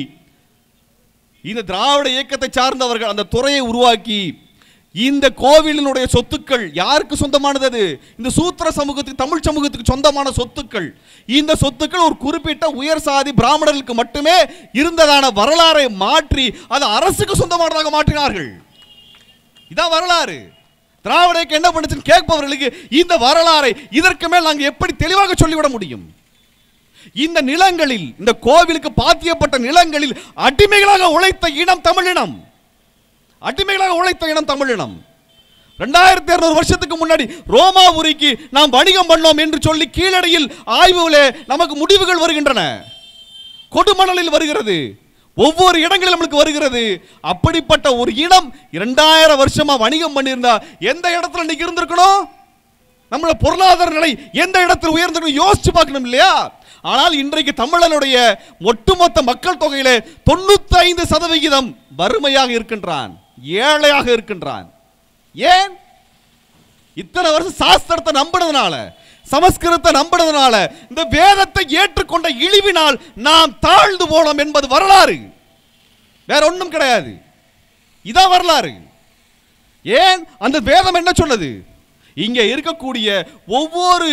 இந்த திராவிட இயக்கத்தை சார்ந்தவர்கள் அந்த துறையை உருவாக்கி, இந்த கோவிலினுடைய சொத்துக்கள் யாருக்கு சொந்தமானது? அது இந்த சூத்திர சமூகத்துக்கு, தமிழ் சமூகத்துக்கு சொந்தமான சொத்துக்கள். இந்த சொத்துக்கள் ஒரு குறிப்பிட்ட உயர் சாதி பிராமணர்களுக்கு மட்டுமே இருந்ததான வரலாறை மாற்றி அது அரசுக்கு சொந்தமானதாக மாற்றினார்கள். இதான் வரலாறு. திராவிடக்கு என்ன பண்ணுச்சுன்னு கேட்பவர்களுக்கு இந்த வரலாறை இதற்கு மேல் நாங்கள் எப்படி தெளிவாக சொல்லிவிட முடியும்? இந்த நிலங்களில், இந்த கோவிலுக்கு பாத்தியப்பட்ட நிலங்களில் அடிமைகளாக உழைத்த இனம் தமிழினம். அடிமைகளாக உழைத்த இனம் தமிழினம். ரெண்டாயிரத்தி இருநூறு வருஷத்துக்கு முன்னாடி ரோமாபுரிக்கு நாம் வணிகம் பண்ணோம் என்று சொல்லி கீழடியில் ஆய்வுகளே நமக்கு முடிவுகள் வருகின்றன. கொடுமணலில் வருகிறது, ஒவ்வொரு இடங்களில் நம்மளுக்கு வருகிறது. அப்படிப்பட்ட ஒரு இனம் இரண்டாயிரம் வருஷமா வணிகம் பண்ணியிருந்தா எந்த இடத்துல இன்னைக்கு இருந்திருக்கணும்? நம்மளோட பொருளாதார நிலை எந்த இடத்தில் உயர்ந்திருக்கணும் யோசிச்சு பார்க்கணும் இல்லையா? ஆனால் இன்றைக்கு தமிழனுடைய ஒட்டுமொத்த மக்கள் தொகையிலே தொண்ணூத்தி ஐந்து சதவிகிதம் வறுமையாக இருக்கின்றான், ஏழையாக இருக்கின்றான். ஏன்? இத்தனை வருஷம் சாஸ்திரத்தை நம்பினதுனால, சமஸ்கிருதத்தை நம்பினதுனால, இந்த வேதத்தை ஏற்றுக்கொண்ட இழிவினால் நாம் தாழ்ந்து போனோம் என்பது வரலாறு, வேற ஒன்றும் கிடையாது. இதான் வரலாறு. ஏன்? அந்த வேதம் என்ன சொன்னது? இங்கே இருக்கக்கூடிய ஒவ்வொரு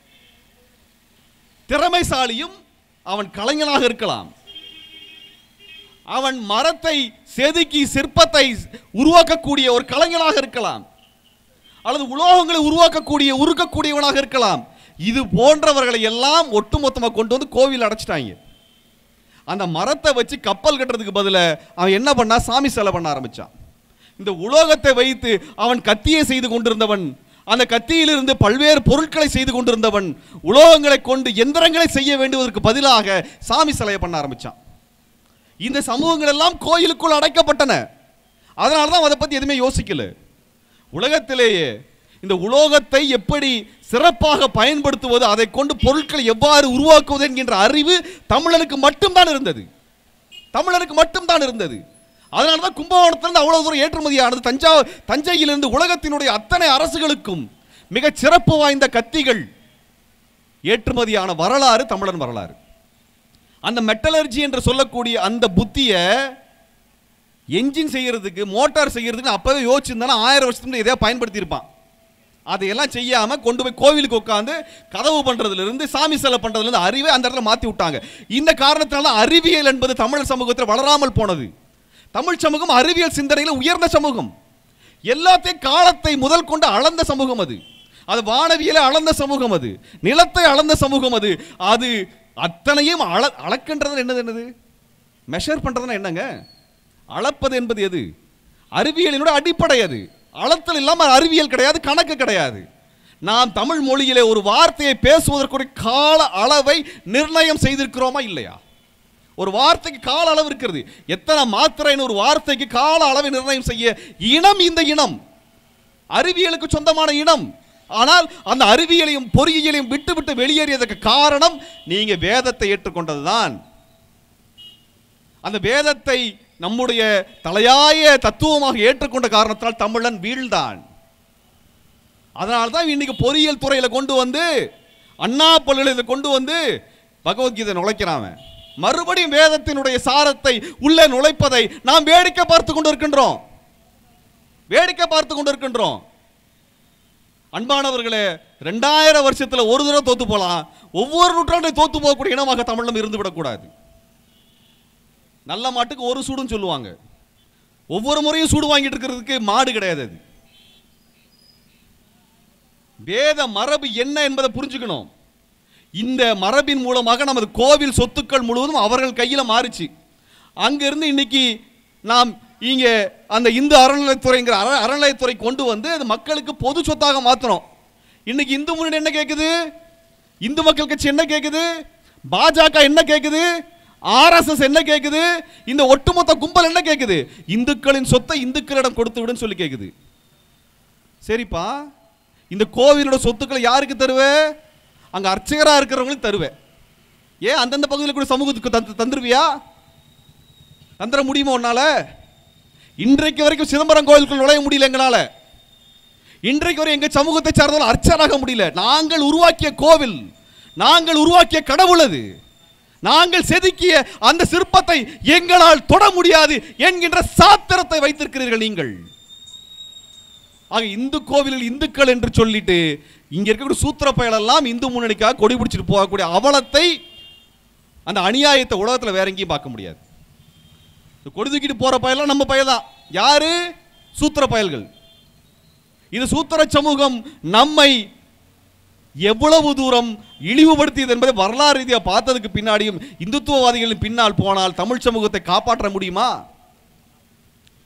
திறமைசாலியும் அவன் கலைஞனாக இருக்கலாம், அவன் மரத்தை செதுக்கி சிற்பத்தை உருவாக்கக்கூடிய ஒரு கலைஞனாக இருக்கலாம், அல்லது உலோகங்களை உருவாக்கக்கூடிய உருக்கக்கூடியவனாக இருக்கலாம். இது போன்றவர்களை எல்லாம் ஒட்டுமொத்தமாக கொண்டு வந்து கோவில் அடைச்சிட்டாங்க. அந்த மரத்தை வச்சு கப்பல் கட்டுறதுக்கு பதிலாக அவன் என்ன பண்ணா? சாமி சிலை பண்ண ஆரம்பிச்சான். இந்த உலோகத்தை வைத்து அவன் கத்தியை செய்து கொண்டிருந்தவன், அந்த கத்தியிலிருந்து பல்வேறு பொருட்களை செய்து கொண்டிருந்தவன் உலோகங்களை கொண்டு எந்திரங்களை செய்ய வேண்டுவதற்கு பதிலாக சாமி சிலையை பண்ண ஆரம்பிச்சான். இந்த சமூகங்கள் எல்லாம் கோயிலுக்குள் அடைக்கப்பட்டன. அதனால தான் அதை பற்றி எதுவுமே யோசிக்கல. உலகத்திலேயே இந்த உலோகத்தை எப்படி சிறப்பாக பயன்படுத்துவது, அதை கொண்டு பொருட்களை எவ்வாறு உருவாக்குவது என்கின்ற அறிவு தமிழனுக்கு மட்டும்தான் இருந்தது, தமிழனுக்கு மட்டும்தான் இருந்தது. அதனால தான் கும்பகோணத்திலிருந்து அவ்வளவு தூரம் ஏற்றுமதியானது. தஞ்சா தஞ்சையிலிருந்து உலகத்தினுடைய அத்தனை அரசுகளுக்கும் மிக சிறப்பு வாய்ந்த கத்திகள் ஏற்றுமதியான வரலாறு தமிழன் வரலாறு. அந்த மெட்டலர்ஜி என்று சொல்லக்கூடிய அந்த புத்தியை என்ஜின் செய்யறதுக்கு, மோட்டார் செய்யறதுக்கு அப்பவே யோசிச்சிருந்தானா ஆயிரம் வருஷத்துக்கு எதையா பயன்படுத்தி இருப்பான். அதையெல்லாம் செய்யாம கொண்டு போய் கோவிலுக்கு உட்காந்து கதவு பண்றதுல இருந்து சாமி சிலை பண்றதுல இருந்து அறிவை அந்த இடத்துல மாத்தி விட்டாங்க. இந்த காரணத்தினால அறிவியல் என்பது தமிழ் சமூகத்தில் வளராமல் போனது. தமிழ் சமூகம் அறிவியல் சிந்தனையில் உயர்ந்த சமூகம், எல்லாத்தையும் காலத்தை முதல் கொண்டு அளந்த சமூகம் அது. அது வானவியலை அளந்த சமூகம், அது நிலத்தை அளந்த சமூகம், அது அது அத்தனையும் அள அளக்கின்றது என்னது என்னது மெஷர் பண்றதுன்னா என்னங்க? அளப்பது என்பது எது? அறிவியலினுடைய அடிப்படை அது. அளத்தல் இல்லாமல் அறிவியல் கிடையாது, கணக்கு கிடையாது. நாம் தமிழ் மொழியிலே ஒரு வார்த்தையை பேசுவதற்குரிய கால அளவை நிர்ணயம் செய்திருக்கிறோமா இல்லையா? ஒரு வார்த்தைக்கு கால அளவு இருக்கிறது. எத்தனை மாத்திரைன்னு ஒரு வார்த்தைக்கு கால அளவை நிர்ணயம் செய்ய இனம் இந்த இனம் அறிவியலுக்கு சொந்தமான இனம். ஆனால் அந்த அறிவியலையும் பொறியியலையும் விட்டு விட்டு வெளியேறியதற்கு காரணம் நீங்க வேதத்தை ஏற்றுக்கொண்டதுதான். அந்த வேதத்தை நம்முடைய தலையாய தத்துவமாக ஏற்றுக்கொண்ட காரணத்தால் தமிழன் வீழ்ந்தான். அதனால்தான் இன்னைக்கு பொறியியல் துறையில கொண்டு வந்து, அண்ணா பல்கலைக்கழகத்தில் கொண்டு வந்து பகவத்கீதை நுழைக்கிறான். மறுபடியும் வேதத்தினுடைய சாரத்தை உள்ளே நுழைப்பதை நாம் வேடிக்கை பார்த்து கொண்டு இருக்கின்றோம், வேடிக்கை பார்த்து கொண்டு இருக்கின்றோம். அன்பானவர்களே, ரெண்டாயிரம் வருஷத்துல ஒரு தடவை தோத்து போலாம், ஒவ்வொரு நூற்றாண்டை தோத்து போகக்கூடிய இனமாக தமிழம் இருந்து விடக்கூடாது. நல்ல மாட்டுக்கு ஒரு சூடுன்னு சொல்லுவாங்க, ஒவ்வொரு முறையும் சூடு வாங்கிட்டு இருக்கிறதுக்கு மாடு கிடையாது. அது வேத மரபு என்ன என்பதை புரிஞ்சுக்கணும். இந்த மரபின் மூலமாக நமது கோவில் சொத்துக்கள் முழுவதும் அவர்கள் கையில் மாறிச்சு. அங்கிருந்து இன்னைக்கு நாம் இங்க அந்த இந்து அறநிலையத்துறைங்கிற அறநிலையத்துறை கொண்டு வந்து அது மக்களுக்கு பொது சொத்தாக மாற்றணும். இன்னைக்கு இந்து முன்னணி என்ன கேட்குது? இந்து மக்கள் கட்சி என்ன கேட்குது? பாஜக என்ன கேட்குது? ஆர்எஸ்எஸ் என்ன கேட்குது? இந்த ஒட்டுமொத்த கும்பல் என்ன கேட்குது? இந்துக்களின் சொத்தை இந்துக்களிடம் கொடுத்து விடுன்னு சொல்லி கேட்குது. சரிப்பா, இந்த கோவிலோட சொத்துக்களை யாருக்கு தருவே? அங்க அர்ச்சகரா இருக்கிறவங்களுக்கு தருவேன். ஏன் அந்தந்த பகுதியில் கூட சமூகத்துக்கு தந்துருவியா? தந்துட முடியுமா உன்னால? இன்றைக்கு வரைக்கும் சிதம்பரம் கோயிலுக்குள் நுழைய முடியல எங்களால. இன்றைக்கு வரை எங்க சமூகத்தை சார்ந்தவர்கள் அர்ச்சகராக முடியல. நாங்கள் உருவாக்கிய கோவில், நாங்கள் உருவாக்கிய கடவுள், அது நாங்கள் செதுக்கிய அந்த சிற்பத்தை எங்களால் தொட முடியாது என்கின்ற சாத்திரத்தை வைத்திருக்கிறீர்கள் நீங்கள். ஆக இந்து கோவிலில் இந்துக்கள் என்று சொல்லிட்டு இங்க இருக்கக்கூடிய சூத்திர பயலெல்லாம் இந்து முன்னணிக்காக கொடி பிடிச்சிட்டு போகக்கூடிய அவலத்தை, அந்த அநியாயத்தை உலகத்தில் வேற எங்கேயும் பார்க்க முடியாது. கொடி தூக்கிட்டு போற பயலாம் நம்ம பயல்தான். யாரு? சூத்திர பயல்கள். இது சூத்திர சமூகம் நம்மை எவ்வளவு தூரம் இழிவுபடுத்தியது என்பதை வரலாறு ரீதியாக பார்த்ததுக்கு பின்னாடியும் இந்துத்துவவாதிகளின் பின்னால் போனால் தமிழ் சமூகத்தை காப்பாற்ற முடியுமா?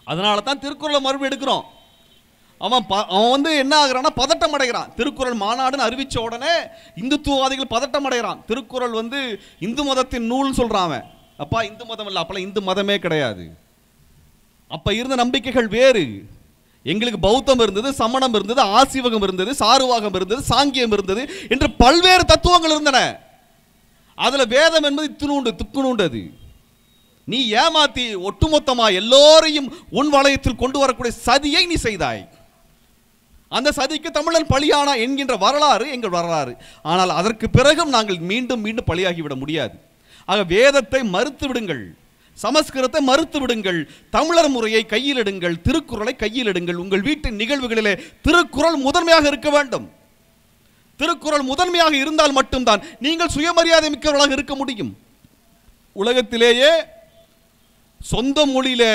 அதனால தான் திருக்குறளை மறுபடியும் எடுக்கிறோம். அவன் அவன் வந்து என்ன ஆகுறான்னா பதட்டம் அடைகிறான். திருக்குறள் மாநாடுன்னு அறிவிச்ச உடனே இந்துத்துவவாதிகள் பதட்டம் அடைகிறான். திருக்குறள் வந்து இந்து மதத்தின் நூல் சொல்றான் அவன். அப்பா இந்து மதம் இல்லை, அப்பெல்லாம் இந்து மதமே கிடையாது. அப்ப இருந்த நம்பிக்கைகள் வேறு. எங்களுக்கு பௌத்தம் இருந்தது, சமணம் இருந்தது, ஆசீவகம் இருந்தது, சாருவாகம் இருந்தது, சாங்கியம் இருந்தது என்று பல்வேறு தத்துவங்கள் இருந்தன. அதுல வேதம் என்பது இத்துணூண்டு துக்குணூண்டது. நீ ஏமாத்தி ஒட்டுமொத்தமா எல்லோரையும் உன் வளையத்தில் கொண்டு வரக்கூடிய சதியை நீ செய்தாய். அந்த சதிக்கு தமிழன் பலியானா என்கின்ற வரலாறு எங்கள் வரலாறு. ஆனால் அதற்கு பிறகும் நாங்கள் மீண்டும் மீண்டும் பலியாகிவிட முடியாது. ஆக வேதத்தை மறுத்து விடுங்கள், சமஸ்கிருதத்தை மறுத்து விடுங்கள், தமிழர் முறையை கையில் எடுங்கள், திருக்குறளை கையில் எடுங்கள். உங்கள் வீட்டின் நிகழ்வுகளிலே திருக்குறள் முதன்மையாக இருக்க வேண்டும். திருக்குறள் முதன்மையாக இருந்தால் மட்டும்தான் நீங்கள் சுயமரியாதை மிக்கவர்களாக இருக்க முடியும். உலகத்திலேயே சொந்த மொழியில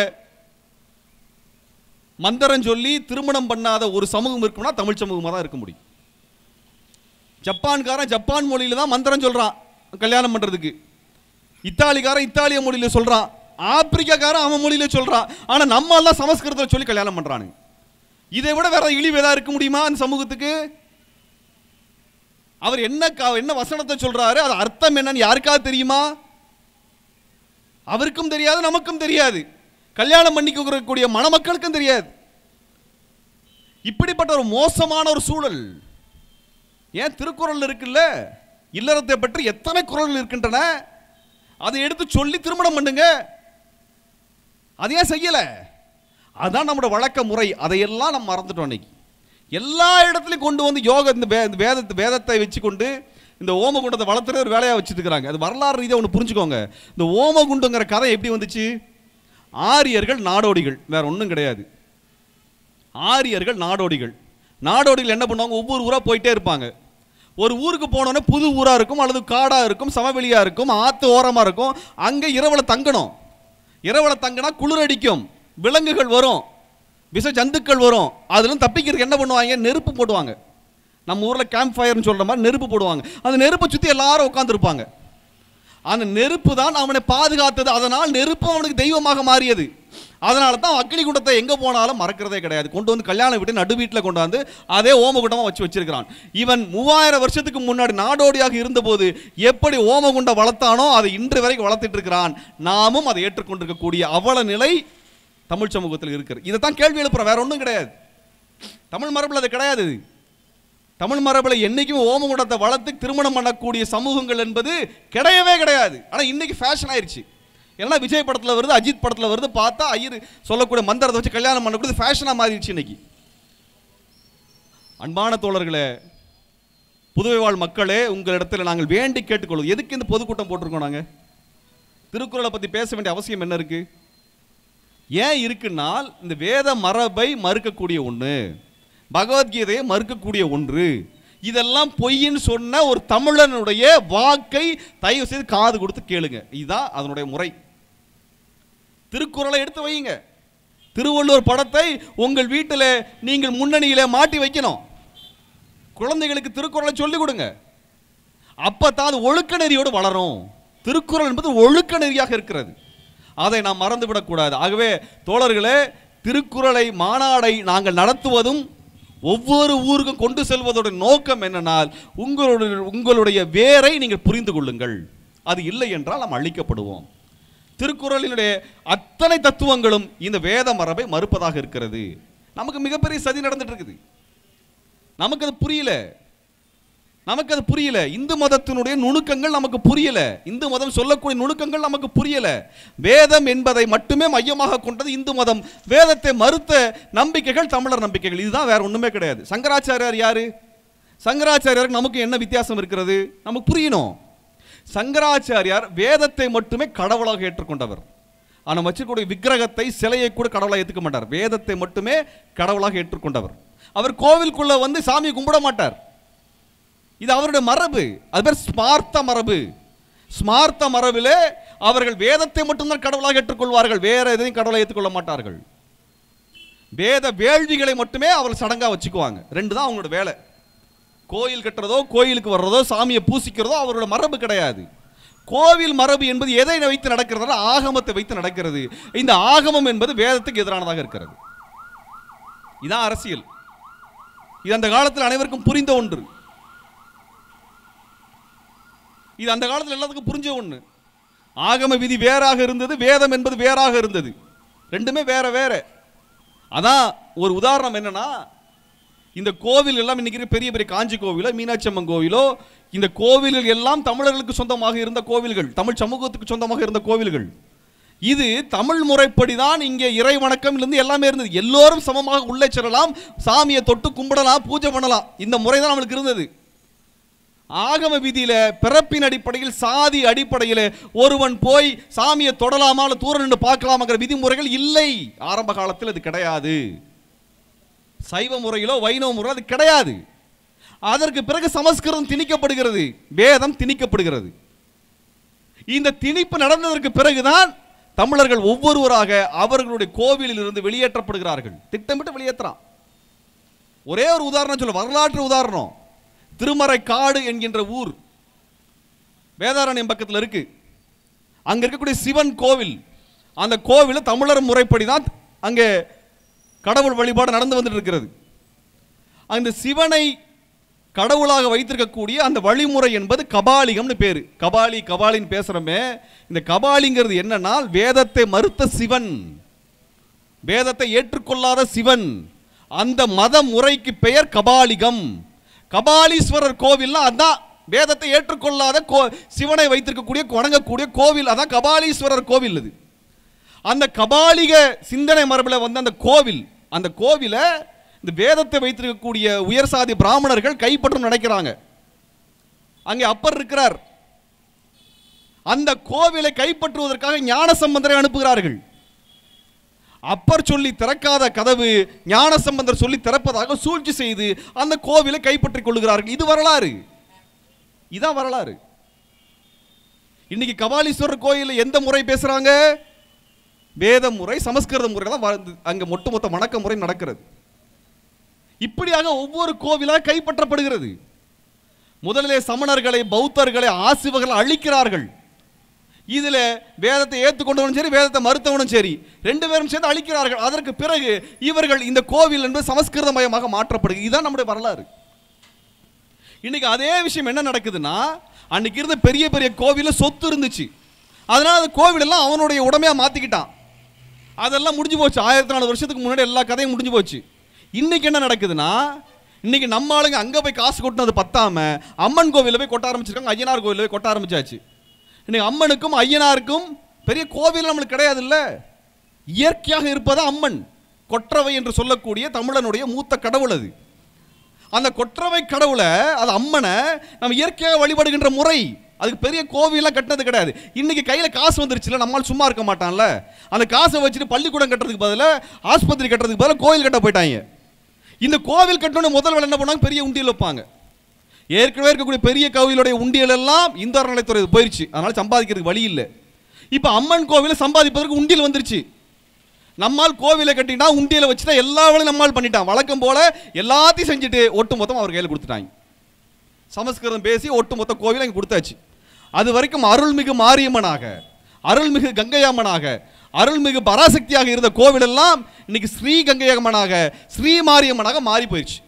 மந்திரம் சொல்லி திருமணம் பண்ணாத ஒரு சமூகம் இருக்கும்னா தமிழ் சமூகமாக தான் இருக்க முடியும். ஜப்பான்காரன் ஜப்பான் மொழியில தான் மந்திரம் சொல்றான் கல்யாணம் பண்றதுக்கு, இத்தாலிக்காரன் இத்தாலிய மொழியில சொல்றான், ஆப்பிரிக்காக்காரன் அவன் மொழியில சொல்றான். ஆனா நம்ம எல்லாம் சமஸ்கிருதத்தில் சொல்லி கல்யாணம் பண்றானுங்க. இதை விட வேற இழிவு ஏதாவது இருக்க முடியுமா அந்த சமூகத்துக்கு? அவர் என்ன என்ன வசனத்தை சொல்றாரு, அது அர்த்தம் என்னன்னு யாருக்காவது தெரியுமா? அவருக்கும் தெரியாது, நமக்கும் தெரியாது, கல்யாணம் பண்ணிக்கக்கூடிய மணமக்களுக்கும் தெரியாது. இப்படிப்பட்ட ஒரு மோசமான ஒரு சூழல் ஏன் திருக்குறள் இருக்குல்ல? இல்லறத்தை பற்றி எத்தனை குறள் இருக்கின்றன, அதை எடுத்து சொல்லி திருமணம் பண்ணுங்க. அது ஏன் செய்யல? அதுதான் நம்மளோட வழக்க முறை. அதையெல்லாம் நம்ம மறந்துட்டோம். இன்னைக்கு எல்லா இடத்துலையும் கொண்டு வந்து யோக இந்த வேதத்தை வேதத்தை வச்சு கொண்டு இந்த ஓமகுண்டத்தை வளர்த்துற ஒரு வேலையாக வச்சுட்டு இருக்கிறாங்க. அது வரலாறு ரீதியாக ஒன்று புரிஞ்சுக்கோங்க. இந்த ஓமகுண்டுங்கிற கதை எப்படி வந்துச்சு? ஆரியர்கள் நாடோடிகள், வேற ஒன்றும் கிடையாது. ஆரியர்கள் நாடோடிகள். நாடோடிகள் என்ன பண்ணுவாங்க, ஒவ்வொரு ஊராக போயிட்டே இருப்பாங்க. ஒரு ஊருக்கு போனோன்னே புது ஊராக இருக்கும், அல்லது காடாக இருக்கும், சமவெளியாக இருக்கும், ஆற்று ஓரமாக இருக்கும். அங்கே இரவில் தங்கணும். இரவில் தங்கினா குளிரடிக்கும், விலங்குகள் வரும், விஷ ஜந்துக்கள் வரும். அதுல தப்பிக்கிறதுக்கு என்ன பண்ணுவாங்க, நெருப்பு போடுவாங்க. நம்ம ஊரில் கேம்ப் ஃபயர்னு சொல்கிற மாதிரி நெருப்பு போடுவாங்க. அந்த நெருப்பை சுற்றி எல்லாரும் உட்காந்துருப்பாங்க. அந்த நெருப்பு தான் அவனை பாதுகாத்தது. அதனால் நெருப்பு அவனுக்கு தெய்வமாக மாறியது. அதனால தான் அக்னி குண்டத்தை எங்கே போனாலும் மறக்கிறதே கிடையாது. கொண்டு வந்து கல்யாணம் விட்டு நடு வீட்டில் கொண்டு வந்து அதே ஓமகுண்டமாக வச்சு வச்சிருக்கிறான். இவன் மூவாயிரம் வருஷத்துக்கு முன்னாடி நாடோடியாக இருந்தபோது எப்படி ஓமகுண்டம் வளர்த்தானோ அதை இன்று வரைக்கும் வளர்த்துட்டு இருக்கிறான். நாமும் அதை ஏற்றுக்கொண்டிருக்கக்கூடிய அவல நிலை தமிழ் சமூகத்தில் இருக்கிறது. இதை தான் கேள்வி எழுப்புறோம், வேற ஒன்றும் கிடையாது. தமிழ் மரபில் அது கிடையாது. தமிழ் மரபில் என்னைக்கும் ஓமகுண்டத்தை வளர்த்து திருமணம் பண்ணக்கூடிய சமூகங்கள் என்பது கிடையவே கிடையாது. ஆனால் இன்னைக்கு ஃபேஷன் ஆயிடுச்சு. ஏன்னா விஜய் படத்தில் வருது, அஜித் படத்தில் வருது, பார்த்தா ஐயர் சொல்லக்கூடிய மந்திரத்தை வச்சு கல்யாணம் பண்ணக்கூடிய ஃபேஷனாக மாறிடுச்சு இன்னைக்கு. அன்பான தோழர்களே, புதுவை வாழ் மக்களே, உங்களிடத்தில் நாங்கள் வேண்டி கேட்டுக்கொள்வோம். எதுக்கு இந்த பொதுக்கூட்டம் போட்டிருக்கோம்? நாங்கள் திருக்குறளை பற்றி பேச வேண்டிய அவசியம் என்ன இருக்கு? ஏன் இருக்குன்னா, இந்த வேத மரபை மறுக்கக்கூடிய ஒன்று, பகவத்கீதையை மறுக்கக்கூடிய ஒன்று, இதெல்லாம் பொய்ன்னு சொன்ன ஒரு தமிழனுடைய வாக்கை தயவு செய்து காது கொடுத்து கேளுங்க. இதுதான் அதனுடைய முறை. திருக்குறளை எடுத்து வையுங்க. திருவள்ளுவர் படத்தை உங்கள் வீட்டில் நீங்கள் முன்னணியில மாட்டி வைக்கணும். குழந்தைகளுக்கு திருக்குறளை சொல்லிக் கொடுங்க. அப்பதான் அது ஒழுக்க நெறியோடு வளரும். திருக்குறள் என்பது ஒழுக்க நெறியாக இருக்கிறது. அதை நாம் மறந்துவிடக்கூடாது. ஆகவே தோழர்களே, திருக்குறளை மாநாடை நாங்கள் நடத்துவதும் ஒவ்வொரு ஊருக்கும் கொண்டு செல்வதோட நோக்கம் என்னென்னால், உங்களுடைய உங்களுடைய வேரை நீங்கள் புரிந்து கொள்ளுங்கள். அது இல்லை என்றால் நாம் அழிக்கப்படுவோம். திருக்குறளினுடைய அத்தனை தத்துவங்களும் இந்த வேத மரபை மறுப்பதாக இருக்கிறது. நமக்கு மிகப்பெரிய சதி நடந்துட்டு இருக்குது. நமக்கு அது புரியல. நமக்கு அது புரியல. இந்து மதத்தினுடைய நுணுக்கங்கள் நமக்கு புரியல. இந்து மதம் சொல்லக்கூடிய நுணுக்கங்கள் நமக்கு புரியல. வேதம் என்பதை மட்டுமே மையமாக கொண்டது இந்து மதம். வேதத்தை மறுத்த நம்பிக்கைகள் தமிழர் நம்பிக்கைகள். இதுதான், வேற ஒண்ணுமே கிடையாது. சங்கராச்சாரியார் யாரு? சங்கராச்சாரியாருக்கு நமக்கு என்ன வித்தியாசம் இருக்கிறது நமக்கு புரியணும். சங்கராச்சாரியார் வேதத்தை மட்டுமே கடவுளாக ஏற்றுக்கொண்டவர். ஆனால் வச்சிருக்கூடிய விக்கிரகத்தை, சிலையை கூட கடவுளாக ஏற்றுக்க மாட்டார். வேதத்தை மட்டுமே கடவுளாக ஏற்றுக்கொண்டவர். அவர் கோவிலுக்குள்ள வந்து சாமியை கும்பிட மாட்டார். இது அவருடைய மரபு. அது பேர் ஸ்மார்த்த மரபு. ஸ்மார்த்த மரபிலே அவர்கள் வேதத்தை மட்டும்தான் கடவுளாக ஏற்றுக்கொள்வார்கள். வேற எதையும் கடவுளை ஏற்றுக்கொள்ள மாட்டார்கள். வேத வேள்விகளை மட்டுமே அவர்கள் சடங்கா வச்சுக்குவாங்க. ரெண்டு தான் அவங்களோட வேலை. கோயில் கட்டுறதோ, கோயிலுக்கு வர்றதோ, சாமியை பூசிக்கிறதோ அவரோட மரபு கிடையாது. கோவில் மரபு என்பது எதை வைத்து நடக்கிறது? ஆகமத்தை வைத்து நடக்கிறது. இந்த ஆகமம் என்பது வேதத்துக்கு எதிரானதாக இருக்கிறது. இதான் அரசியல். இது அந்த காலத்தில் அனைவருக்கும் புரிந்த ஒன்று. இது அந்த காலத்தில் எல்லாத்துக்கும் புரிஞ்ச ஒன்று. ஆகம விதி வேறாக இருந்தது, வேதம் என்பது வேறாக இருந்தது. ரெண்டுமே வேற வேற. அதான் ஒரு உதாரணம் என்னன்னா, இந்த கோவில் எல்லாம் இன்னைக்கு பெரிய பெரிய காஞ்சி கோவிலோ மீனாட்சி அம்மன் கோவிலோ, இந்த கோவில்கள் எல்லாம் தமிழர்களுக்கு சொந்தமாக இருந்த கோவில்கள், தமிழ் சமூகத்துக்கு சொந்தமாக இருந்த கோவில்கள். இது தமிழ் முறைப்படிதான் இங்கே இறை வணக்கம் இருந்து எல்லாமே இருந்தது. எல்லோரும் சமமாக உள்ளே செல்லலாம், சாமியை தொட்டு கும்பிடலாம், பூஜை பண்ணலாம். இந்த முறை தான் நம்மளுக்கு இருந்தது. ஆகம விதியில பிறப்பின் அடிப்படையில், சாதி அடிப்படையில் ஒருவன் போய் சாமியை தொடலாமா தூரம் நின்று பார்க்கலாமாங்கிற விதிமுறைகள் இல்லை. ஆரம்ப காலத்தில் அது கிடையாது. சைவ முறையிலோ வைணவ முறையிலோ அது கிடையாது. அதற்கு பிறகு சமஸ்கிருதம் திணிக்கப்படுகிறது, வேதம் திணிக்கப்படுகிறது. இந்த திணிப்பு நடந்ததற்கு பிறகுதான் தமிழர்கள் ஒவ்வொருவராக அவர்களுடைய கோவிலில் இருந்து வெளியேற்றப்படுகிறார்கள். திட்டமிட்டு வெளியேற்றான். ஒரே ஒரு உதாரணம் சொல்ல, வரலாற்று உதாரணம். திருமறைக்காடு என்கின்ற ஊர் வேதாரண்யம் பக்கத்தில் இருக்கு. அங்க இருக்கக்கூடிய சிவன் கோவில், அந்த கோவில் தமிழர் முறைப்படி தான் அங்கே கடவுள் வழிபாடு நடந்து வந்துட்டு இருக்கிறது. அந்த சிவனை கடவுளாக வைத்திருக்கக்கூடிய அந்த வழிமுறை என்பது கபாலிகம்னு பேரு. கபாலி கபாலின்னு பேசுறமே, இந்த கபாலிங்கிறது என்னன்னா, வேதத்தை மறுத்த சிவன், வேதத்தை ஏற்றுக்கொள்ளாத சிவன், அந்த மத முறைக்கு பெயர் கபாலிகம். கபாலீஸ்வரர் கோவில் அதான் வேதத்தை ஏற்றுக்கொள்ளாத சிவனை வைத்திருக்கக்கூடிய வணங்கக்கூடிய கோவில், அதான் கபாலீஸ்வரர் கோவில். அது அந்த கபாலிக சிந்தனை மரபில் வந்த அந்த கோவில், அந்த கோவில இந்த வேதத்தை வைத்திருக்கக்கூடிய உயர் சாதி பிராமணர்கள் கைப்பற்றும் நினைக்கிறாங்க. அங்கே அப்பர் இருக்கிறார். அந்த கோவிலை கைப்பற்றுவதற்காக ஞானசம்பந்தரை அனுப்புகிறார்கள். அப்பர் சொல்லி திறக்காத கதவு ஞானசம்பந்தர் சொல்லி திறப்பதாக சூழ்ச்சி செய்து அந்த கோவிலை கைப்பற்றிக் கொள்கிறார்கள். இது வரலாறு. இதான் வரலாறு. இன்னைக்கு கபாலீஸ்வரர் கோயிலில் எந்த முறை பேசுறாங்க? வேத முறை, சமஸ்கிருத முறை தான் அங்க ஒட்டுமொத்த வணக்க முறை நடக்கிறது. இப்படியாக ஒவ்வொரு கோவிலாக கைப்பற்றப்படுகிறது. முதலிலே சமணர்களை, பௌத்தர்களை, ஆசிவர்களை அழிக்கிறார்கள். இதுல வேதத்தை ஏற்றுக்கொண்டவனும் சரி, வேதத்தை மறுத்தவனும் சரி, ரெண்டு பேரும் சேர்ந்து அழிக்கிறார்கள். அதற்கு பிறகு இவர்கள் இந்த கோவில் என்பது சமஸ்கிருத மயமாக மாற்றப்படுகிறது. இதுதான் நம்முடைய வரலாறு. இன்னைக்கு அதே விஷயம் என்ன நடக்குதுன்னா, அன்னைக்கு இருந்த பெரிய பெரிய கோவில சொத்து இருந்துச்சு, அதனால அந்த கோவில் எல்லாம் அவனுடைய உடமையா மாத்திக்கிட்டான். அதெல்லாம் முடிஞ்சு போச்சு. ஆயிரத்தி நாலு வருஷத்துக்கு முன்னாடி எல்லா கதையும் முடிஞ்சு போச்சு. இன்னைக்கு என்ன நடக்குதுன்னா, இன்னைக்கு நம்ம ஆளுங்க அங்க போய் காசு கொட்டினது பத்தாம அம்மன் கோவில போய் கொட்ட ஆரம்பிச்சிருக்காங்க, ஐயனார் கோவில போய் கொட்ட ஆரம்பிச்சாச்சு. இன்னைக்கு அம்மனுக்கும் ஐயனாருக்கும் பெரிய கோவில் நம்மளுக்கு கிடையாது. இல்ல, இயற்கையாக இருப்பதா அம்மன். கொற்றவை என்று சொல்லக்கூடிய தமிழனுடைய மூத்த கடவுள் அது. அந்த கொற்றவை கடவுளை, அது அம்மனை நம்ம இயற்கையாக வழிபடுகின்ற முறை. அதுக்கு பெரிய கோவிலாம் கட்டினது கிடையாது. இன்னைக்கு கையில காசு வந்துருச்சுல, நம்மால் சும்மா இருக்க மாட்டான்ல. அந்த காசை வச்சுட்டு பள்ளிக்கூடம் கட்டுறதுக்கு பதிலாக, ஆஸ்பத்திரி கட்டுறதுக்கு பதிலாக கோவில் கட்ட போயிட்டாங்க. இந்த கோவில் கட்டணும் முதல் வேலை என்ன பண்ணுவாங்க? பெரிய உண்டியல் வைப்பாங்க. ஏற்கனவே இருக்கக்கூடிய பெரிய கோவிலுடைய உண்டியல் எல்லாம் இந்த அறநிலைத்துறை போயிடுச்சு, அதனால சம்பாதிக்கிறதுக்கு வழி இல்லை. இப்போ அம்மன் கோவிலை சம்பாதிப்பதற்கு உண்டியல் வந்துருச்சு. நம்மால் கோவிலை கட்டினா உண்டியலை வச்சுட்டா எல்லா வேலையும் நம்மால் பண்ணிட்டான். வழக்கம் போல எல்லாத்தையும் செஞ்சுட்டு ஒட்டு மொத்தம் அவர் கையில் கொடுத்துட்டாங்க. சமஸ்கிருதம் பேசி ஒட்டு மொத்த கோவிலை அங்கே கொடுத்தாச்சு. அது வரைக்கும் அருள்மிகு மாரியம்மனாக, அருள்மிகு கங்கையம்மனாக, அருள்மிகு பராசக்தியாக இருந்த கோவில் எல்லாம் இன்னைக்கு ஸ்ரீ கங்கையம்மனாக, ஸ்ரீ மாரியம்மனாக மாறி போயிடுச்சு.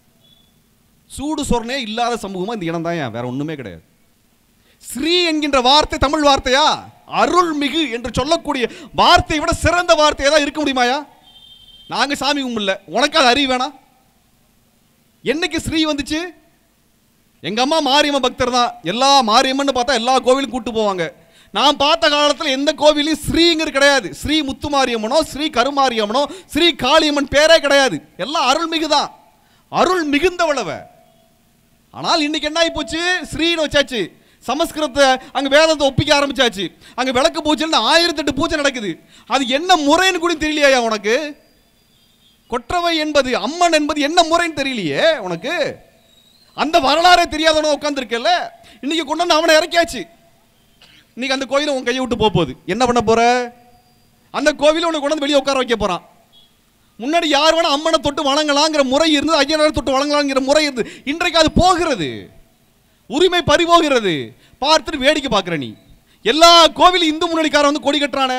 சூடு சொர்ணே இல்லாத சமூகமா இந்த இனம் தான், வேற ஒண்ணுமே கிடையாது. ஸ்ரீ என்கின்ற வார்த்தை தமிழ் வார்த்தையா? அருள்மிகு என்று சொல்லக்கூடிய வார்த்தையை விட சிறந்த வார்த்தையா தான் இருக்க முடியுமாயா? நாங்க சாமி கும்பிடல, உனக்கு அது அறிவு வேணா? என்னைக்கு ஸ்ரீ வந்துச்சு? எங்க அம்மா மாரியம்மன் பக்தர் தான். எல்லா மாரியம்மன் பார்த்தா எல்லா கோவிலும் கூட்டு போவாங்க. நான் பார்த்த காலத்தில் எந்த கோவிலையும் ஸ்ரீங்கிறது கிடையாது. ஸ்ரீ முத்து மாரியம்மனோ, ஸ்ரீ கருமாரியம்மனோ, ஸ்ரீ காளியம்மன் பேரே கிடையாது. எல்லாம் அருள்மிகு தான். அருள் மிகுந்தவளவ. ஆனால் இன்னைக்கு என்ன ஆகி போச்சு? ஸ்ரீன்னு வச்சாச்சு. சமஸ்கிருதத்தை அங்க வேதத்தை ஒப்பிக்க ஆரம்பிச்சாச்சு. அங்க விளக்கு பூஜை ஆயிரத்தி எட்டு பூஜை நடக்குது. அது என்ன முறைன்னு கூட தெரியலையா உனக்கு? கொற்றவை என்பது, அம்மன் என்பது என்ன முறைன்னு தெரியலையே உனக்கு? அந்த வரலாறே தெரியாதவன உட்கார்ந்துருக்கல. இன்னைக்கு கொண்டு வந்து அவனை இறக்கியாச்சு. இன்னைக்கு அந்த கோயிலை உன் கையை விட்டு போகுது. என்ன பண்ண போற? அந்த கோவிலை உனக்கு கொண்டு வந்து வெளியே உட்கார வைக்க போறான். முன்னாடி யார் வேணா அம்மனை தொட்டு வணங்கலாங்கிற முறை இருந்து, ஐயனார் தொட்டு வணங்கலாங்கிற முறை இருந்து, இன்றைக்கு அது போகிறது. உரிமை பறிபோகிறது. பார்த்துட்டு வேடிக்கை பார்க்கிற நீ. எல்லா கோவில் இந்து முன்னணிக்காரன் வந்து கொடி கட்டுறானே.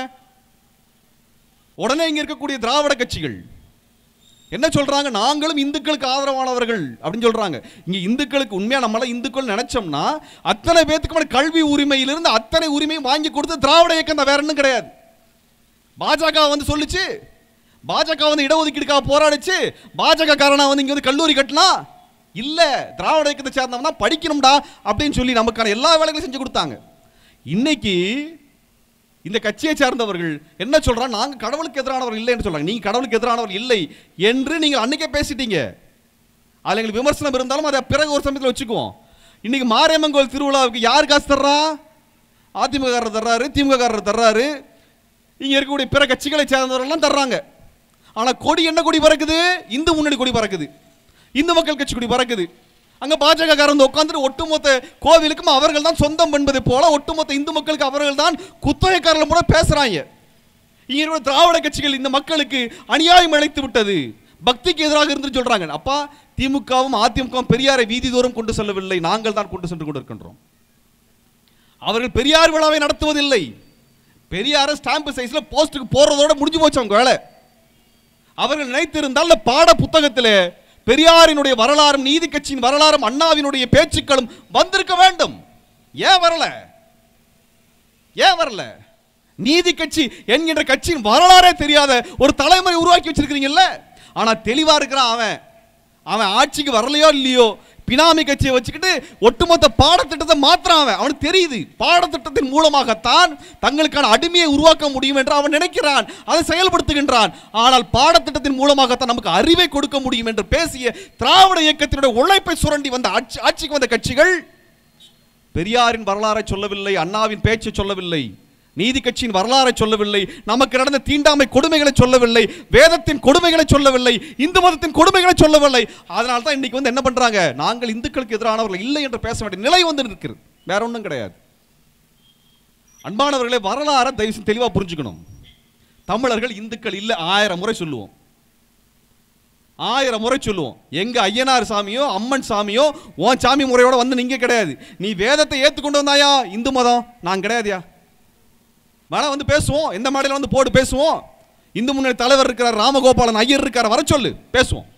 உடனே இங்க இருக்கக்கூடிய திராவிட கட்சிகள் என்ன சொல்றாங்க? நாங்களும் இந்துக்களுக்கு ஆதரவானவர்கள் அப்படின்னு சொல்றாங்க. இங்க இந்துக்களுக்கு உண்மையா நம்மள இந்துக்கள் நினைச்சோம்னா அத்தனை பேத்துக்கு கல்வி உரிமையிலிருந்து அத்தனை உரிமையும் வாங்கி கொடுத்து திராவிட இயக்கம் தான், வேற ஒன்றும் கிடையாது. பாஜக வந்து சொல்லுச்சு, பாஜக வந்து இடஒதுக்கீடுக்காக போராடிச்சு, பாஜக காரனா வந்து இங்க வந்து கல்லூரி கட்டினா இல்ல, திராவிட இயக்கத்தை சேர்ந்தவனா படிக்கணும்டா அப்படின்னு சொல்லி நமக்கான எல்லா வேலைகளையும் செஞ்சு கொடுத்தாங்க. இன்னைக்கு இந்த கட்சியை சார்ந்தவர்கள் என்ன சொல்றாங்க? நாங்க கடவுளுக்கு எதிரானவர் இல்லை என்று சொல்றாங்க. நீங்க கடவுளுக்கு எதிரானவர் இல்லை என்று நீங்க அன்னைக்கே பேசிட்டீங்க. அதுல எங்களுக்கு விமர்சனம் இருந்தாலும் அதை பிறகு ஒரு சமயத்தில் வச்சுக்குவோம். இன்னைக்கு மாரியம்மன் கோயில் திருவிழாவுக்கு யார் காசு தர்றா? அதிமுக காரர் தர்றாரு, திமுக காரர் தர்றாரு, இங்க இருக்கக்கூடிய பிற கட்சிகளை சேர்ந்தவர்கள் தர்றாங்க. ஆனா கொடி என்ன கொடி பறக்குது? இந்து முன்னணி கொடி பறக்குது, இந்து மக்கள் கட்சி கொடி பறக்குது. அங்க பாஜக காரன் உட்கார்ந்து ஒட்டுமொத்த கோவிலுக்கும் அவர்கள் தான் சொந்தம் என்பதை போல ஒட்டுமொத்த இந்து மக்களுக்கு அவர்கள் தான் குத்தகைக்காரர்கள் கூட பேசுறாங்க. இங்க திராவிட கட்சிகள் இந்த மக்களுக்கு அநியாயம் இழைத்து விட்டது, பக்திக்கு எதிராக இருந்து சொல்றாங்க. அப்பா, திமுகவும் அதிமுகவும் பெரியாரை வீதி தோறும் கொண்டு செல்லவில்லை, நாங்கள் தான் கொண்டு சென்று கொண்டிருக்கின்றோம். அவர்கள் பெரியார் விழாவை நடத்துவதில்லை, பெரியார ஸ்டாம்பு சைஸ்ல போஸ்டுக்கு போறதோட முடிஞ்சு போச்சு அவங்க வேலை. அவர்கள் நினைத்திருந்தால் பாட புத்தகத்திலே பெரியாரினுடைய வரலாறும் நீதி கட்சியின் வரலாறும் அண்ணாவினுடைய பேச்சுக்களும் வந்திருக்க வேண்டும். ஏன் வரல? ஏன் வரல? நீதி கட்சி என்கின்ற கட்சியின் வரலாறே தெரியாத ஒரு தலைமுறை உருவாக்கி வச்சிருக்கீங்கல்ல. ஆனா தெளிவா இருக்கிறான் அவன். அவன் ஆட்சிக்கு வரலையோ இல்லையோ பினாமி கட்சியை வச்சுக்கிட்டு ஒட்டுமொத்த பாடத்திட்டத்தை மாத்திரம் அவன் அவனுக்கு தெரியுது. பாடத்திட்டத்தின் மூலமாகத்தான் தங்களுக்கான அடிமையை உருவாக்க முடியும் என்று அவன் நினைக்கிறான், அதை செயல்படுத்துகின்றான். ஆனால் பாடத்திட்டத்தின் மூலமாகத்தான் நமக்கு அறிவை கொடுக்க முடியும் என்று பேசிய திராவிட இயக்கத்தினுடைய உழைப்பை சுரண்டி வந்த ஆட்சிக்கு வந்த கட்சிகள் பெரியாரின் வரலாறை சொல்லவில்லை, அண்ணாவின் பேச்சை சொல்லவில்லை, நீதி கட்சியின் வரலாறை சொல்லவில்லை, நமக்கு நடந்த தீண்டாமை கொடுமைகளை சொல்லவில்லை, வேதத்தின் கொடுமைகளை சொல்லவில்லை, இந்து மதத்தின் கொடுமைகளை சொல்லவில்லை. அதனால தான் இன்னைக்கு வந்து என்ன பண்றாங்க? நாங்கள் இந்துக்களுக்கு எதிரானவர்கள் இல்லை என்று பேச வேண்டிய நிலை வந்து இருக்கிறது. வேற ஒன்றும் கிடையாது. அன்பானவர்களே, வரலாறை தயவு தெளிவா புரிஞ்சுக்கணும். தமிழர்கள் இந்துக்கள் இல்லை ஆயிரம் முறை சொல்லுவோம், ஆயிரம் முறை சொல்லுவோம். எங்க ஐயனார் சாமியோ அம்மன் சாமியோ உன் சாமி முறையோட வந்து நீங்க கிடையாது. நீ வேதத்தை ஏத்துக்கொண்டு வந்தாயா இந்து மதம்? நான் கிடையாதுயா. வேணா வந்து பேசுவோம், எந்த மாடல வந்து போட்டு பேசுவோம். இந்து முன்னணி தலைவர் இருக்கிறார், ராமகோபாலன் ஐயர் இருக்கார், வர சொல்லு பேசுவோம்,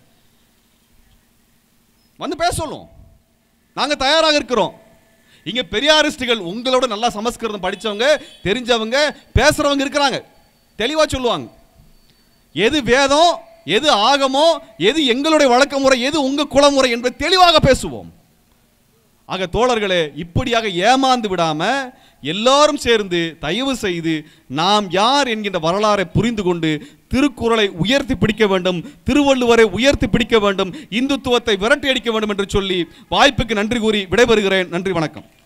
வந்து பேச சொல்லுவோம். நாங்க தயாராக இருக்கிறோம். இங்க பெரியாரிஸ்டுகள் உங்களோட நல்லா சமஸ்கிருதம் படிச்சவங்க தெரிஞ்சவங்க பேசுறவங்க இருக்கிறாங்க, தெளிவா சொல்லுவாங்க. எது வேதம், எது ஆகமோ, எது எங்களுடைய வழக்க முறை, எது உங்க குலமுறை என்பதை தெளிவாக பேசுவோம். ஆக தோழர்களே, இப்படியாக ஏமாந்து விடாம எல்லாரும் சேர்ந்து தயவு செய்து நாம் யார் என்கின்ற வரலாறை புரிந்து கொண்டு திருக்குறளை உயர்த்தி பிடிக்க வேண்டும், திருவள்ளுவரை உயர்த்தி பிடிக்க வேண்டும், இந்துத்துவத்தை விரட்டி அடிக்க வேண்டும் என்று சொல்லி வாய்ப்புக்கு நன்றி கூறி விடைபெறுகிறேன். நன்றி, வணக்கம்.